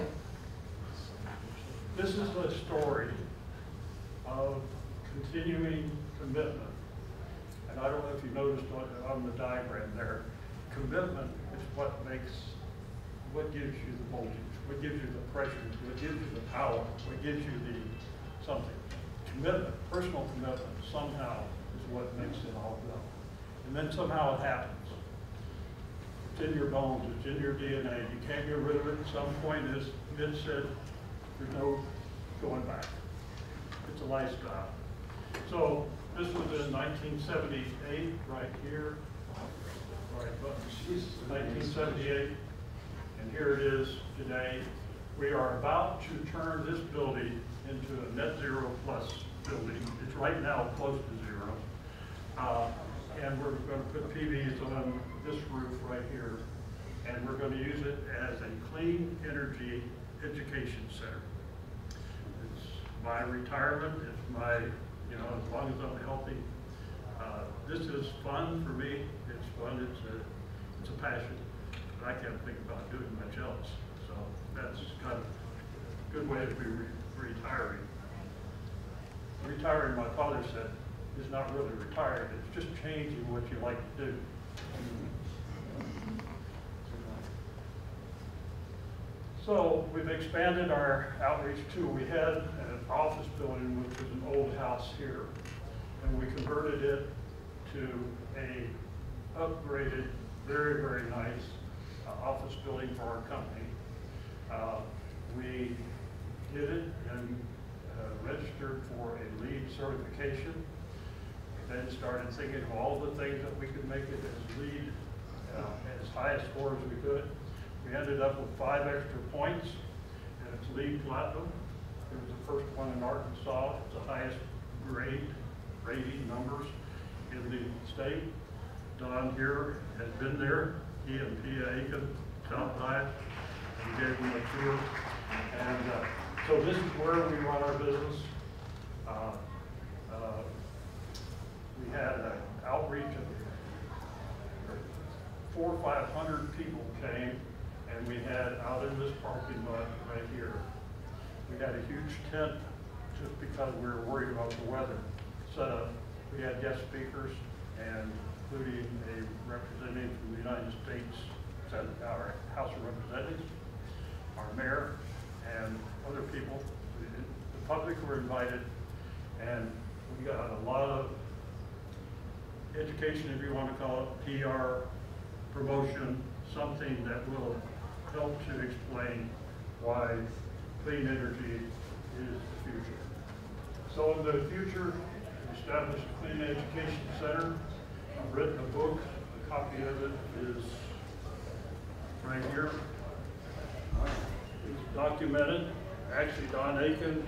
this is the story of continuing commitment. And I don't know if you noticed on the diagram there, commitment is what gives you the voltage, what gives you the pressure, what gives you the power, what gives you the something. Commitment, personal commitment, somehow is what makes it all go. And then somehow it happens. It's in your bones, it's in your DNA. You can't get rid of it. At some point, as Mitch said, there's no going back. It's a lifestyle. So this was in 1978, right here. Right, but 1978, and here it is today. We are about to turn this building into a net zero plus building. It's right now close to zero. And we're going to put PVs on this roof right here. And we're going to use it as a clean energy education center. It's my retirement. It's my, as long as I'm healthy. This is fun for me. It's fun. It's a passion. But I can't think about doing much else. So that's kind of a good way to be retiring. Retiring, my father said, is not really retired. It's just changing what you like to do. So we've expanded our outreach too. We had an office building, which was an old house here, and we converted it to a upgraded, very, very nice office building for our company. We did it and registered for a LEED certification. We then started thinking of all the things that we could make it as LEED, as high a score as we could. We ended up with 5 extra points, and it's LEED Platinum. It was the first one in Arkansas. It's the highest grade rating numbers in the state. Don here has been there. He and Pia Aiken stopped by and gave him a tour. And so this is where we run our business. We had an outreach of 400 or 500 people came, and we had out in this parking lot right here. We had a huge tent just because we were worried about the weather set up. We had guest speakers, and including a representative from the United States, our House of Representatives, our mayor, and other people. The public were invited, and we got a lot of education, if you want to call it, PR, promotion, something that will help to explain why clean energy is the future. So in the future, we established a Clean Education Center. I've written a book. A copy of it is right here. It's documented. Actually, Don Aiken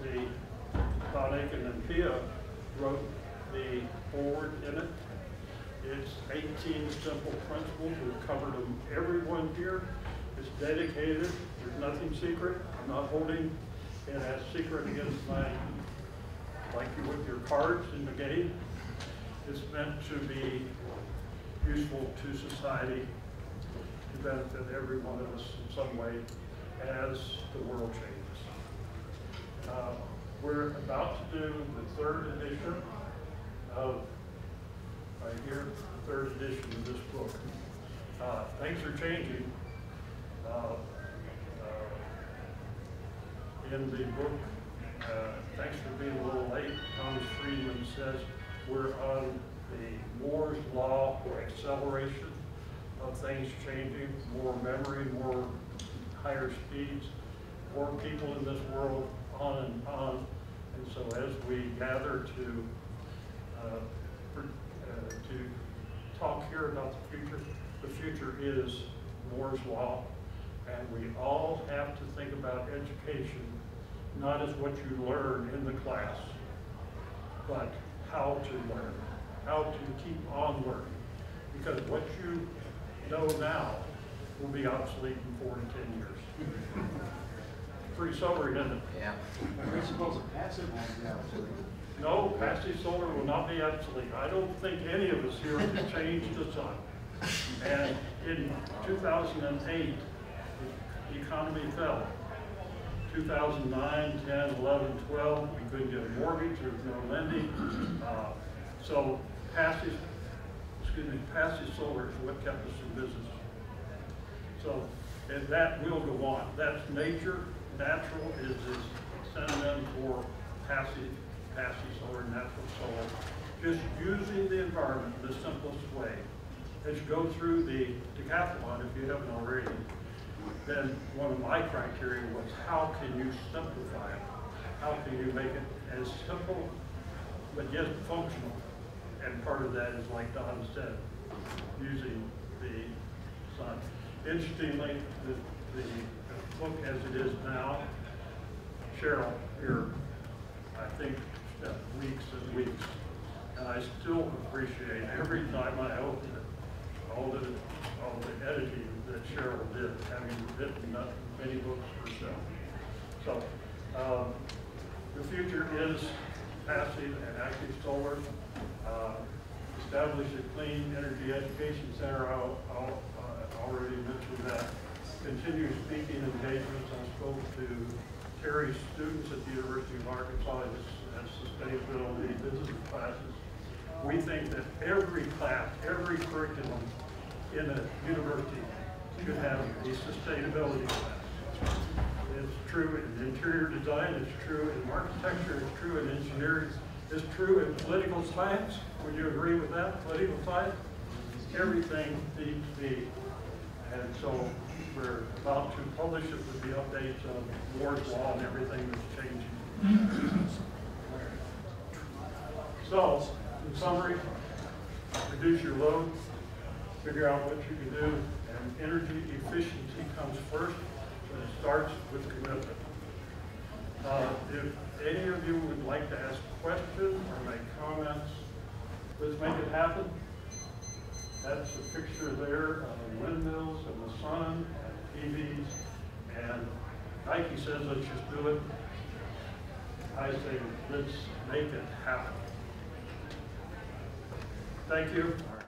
and Pia wrote the foreword in it. It's 18 simple principles. We've covered them, everyone here. It's dedicated. There's nothing secret. I'm not holding it as secret against like you with your cards in the game. It's meant to be useful to society, to benefit every one of us in some way as the world changes. We're about to do the 3rd edition of, right here, the 3rd edition of this book. Things are changing. In the book, thanks for being a little late, Thomas Friedman says we're on the Moore's Law or acceleration of things changing, more memory, more higher speeds, more people in this world, on and on. And so as we gather to talk here about the future is Moore's Law, and we all have to think about education not as what you learn in the class, but how to learn, how to keep on learning. Because what you know now will be obsolete in 4 to 10 years. Pretty sobering, isn't it? Yeah. I suppose a passive won't be obsolete. No, passive solar will not be obsolete. I don't think any of us here have changed the sun. And in 2008, the economy fell. 2009, 10, 11, 12, we couldn't get a mortgage, there was no lending. So passive solar is what kept us in business. So, and that will go on. That's nature. Natural is a synonym for passive solar, natural solar. Just using the environment in the simplest way. As you go through the decathlon, if you haven't already, then one of my criteria was how can you simplify it? How can you make it as simple, but yet functional? And part of that is, like Don said, using the sun. Interestingly, the book as it is now, Cheryl here, I think, spent weeks and weeks, and I still appreciate every time I open it, all the editing that Cheryl did, having written many books herself. So the future is passive and active solar. Establish a clean energy education center. I already mentioned that. Continue speaking engagements. I spoke to Terry's students at the University of Arkansas as sustainability business classes. We think that every class, every curriculum in a university should have a sustainability class. It's true in interior design, it's true in architecture, it's true in engineering, it's true in political science. Would you agree with that? Political science? Everything needs to be. And so we're about to publish it with the updates of Moore's Law and everything that's changing. So, in summary, reduce your load, figure out what you can do, and energy efficiency comes first, but it starts with commitment. If any of you would like to ask questions or make comments, let's make it happen. That's a picture there of the windmills and the sun and TVs, and Nike says let's just do it. I say let's make it happen. Thank you.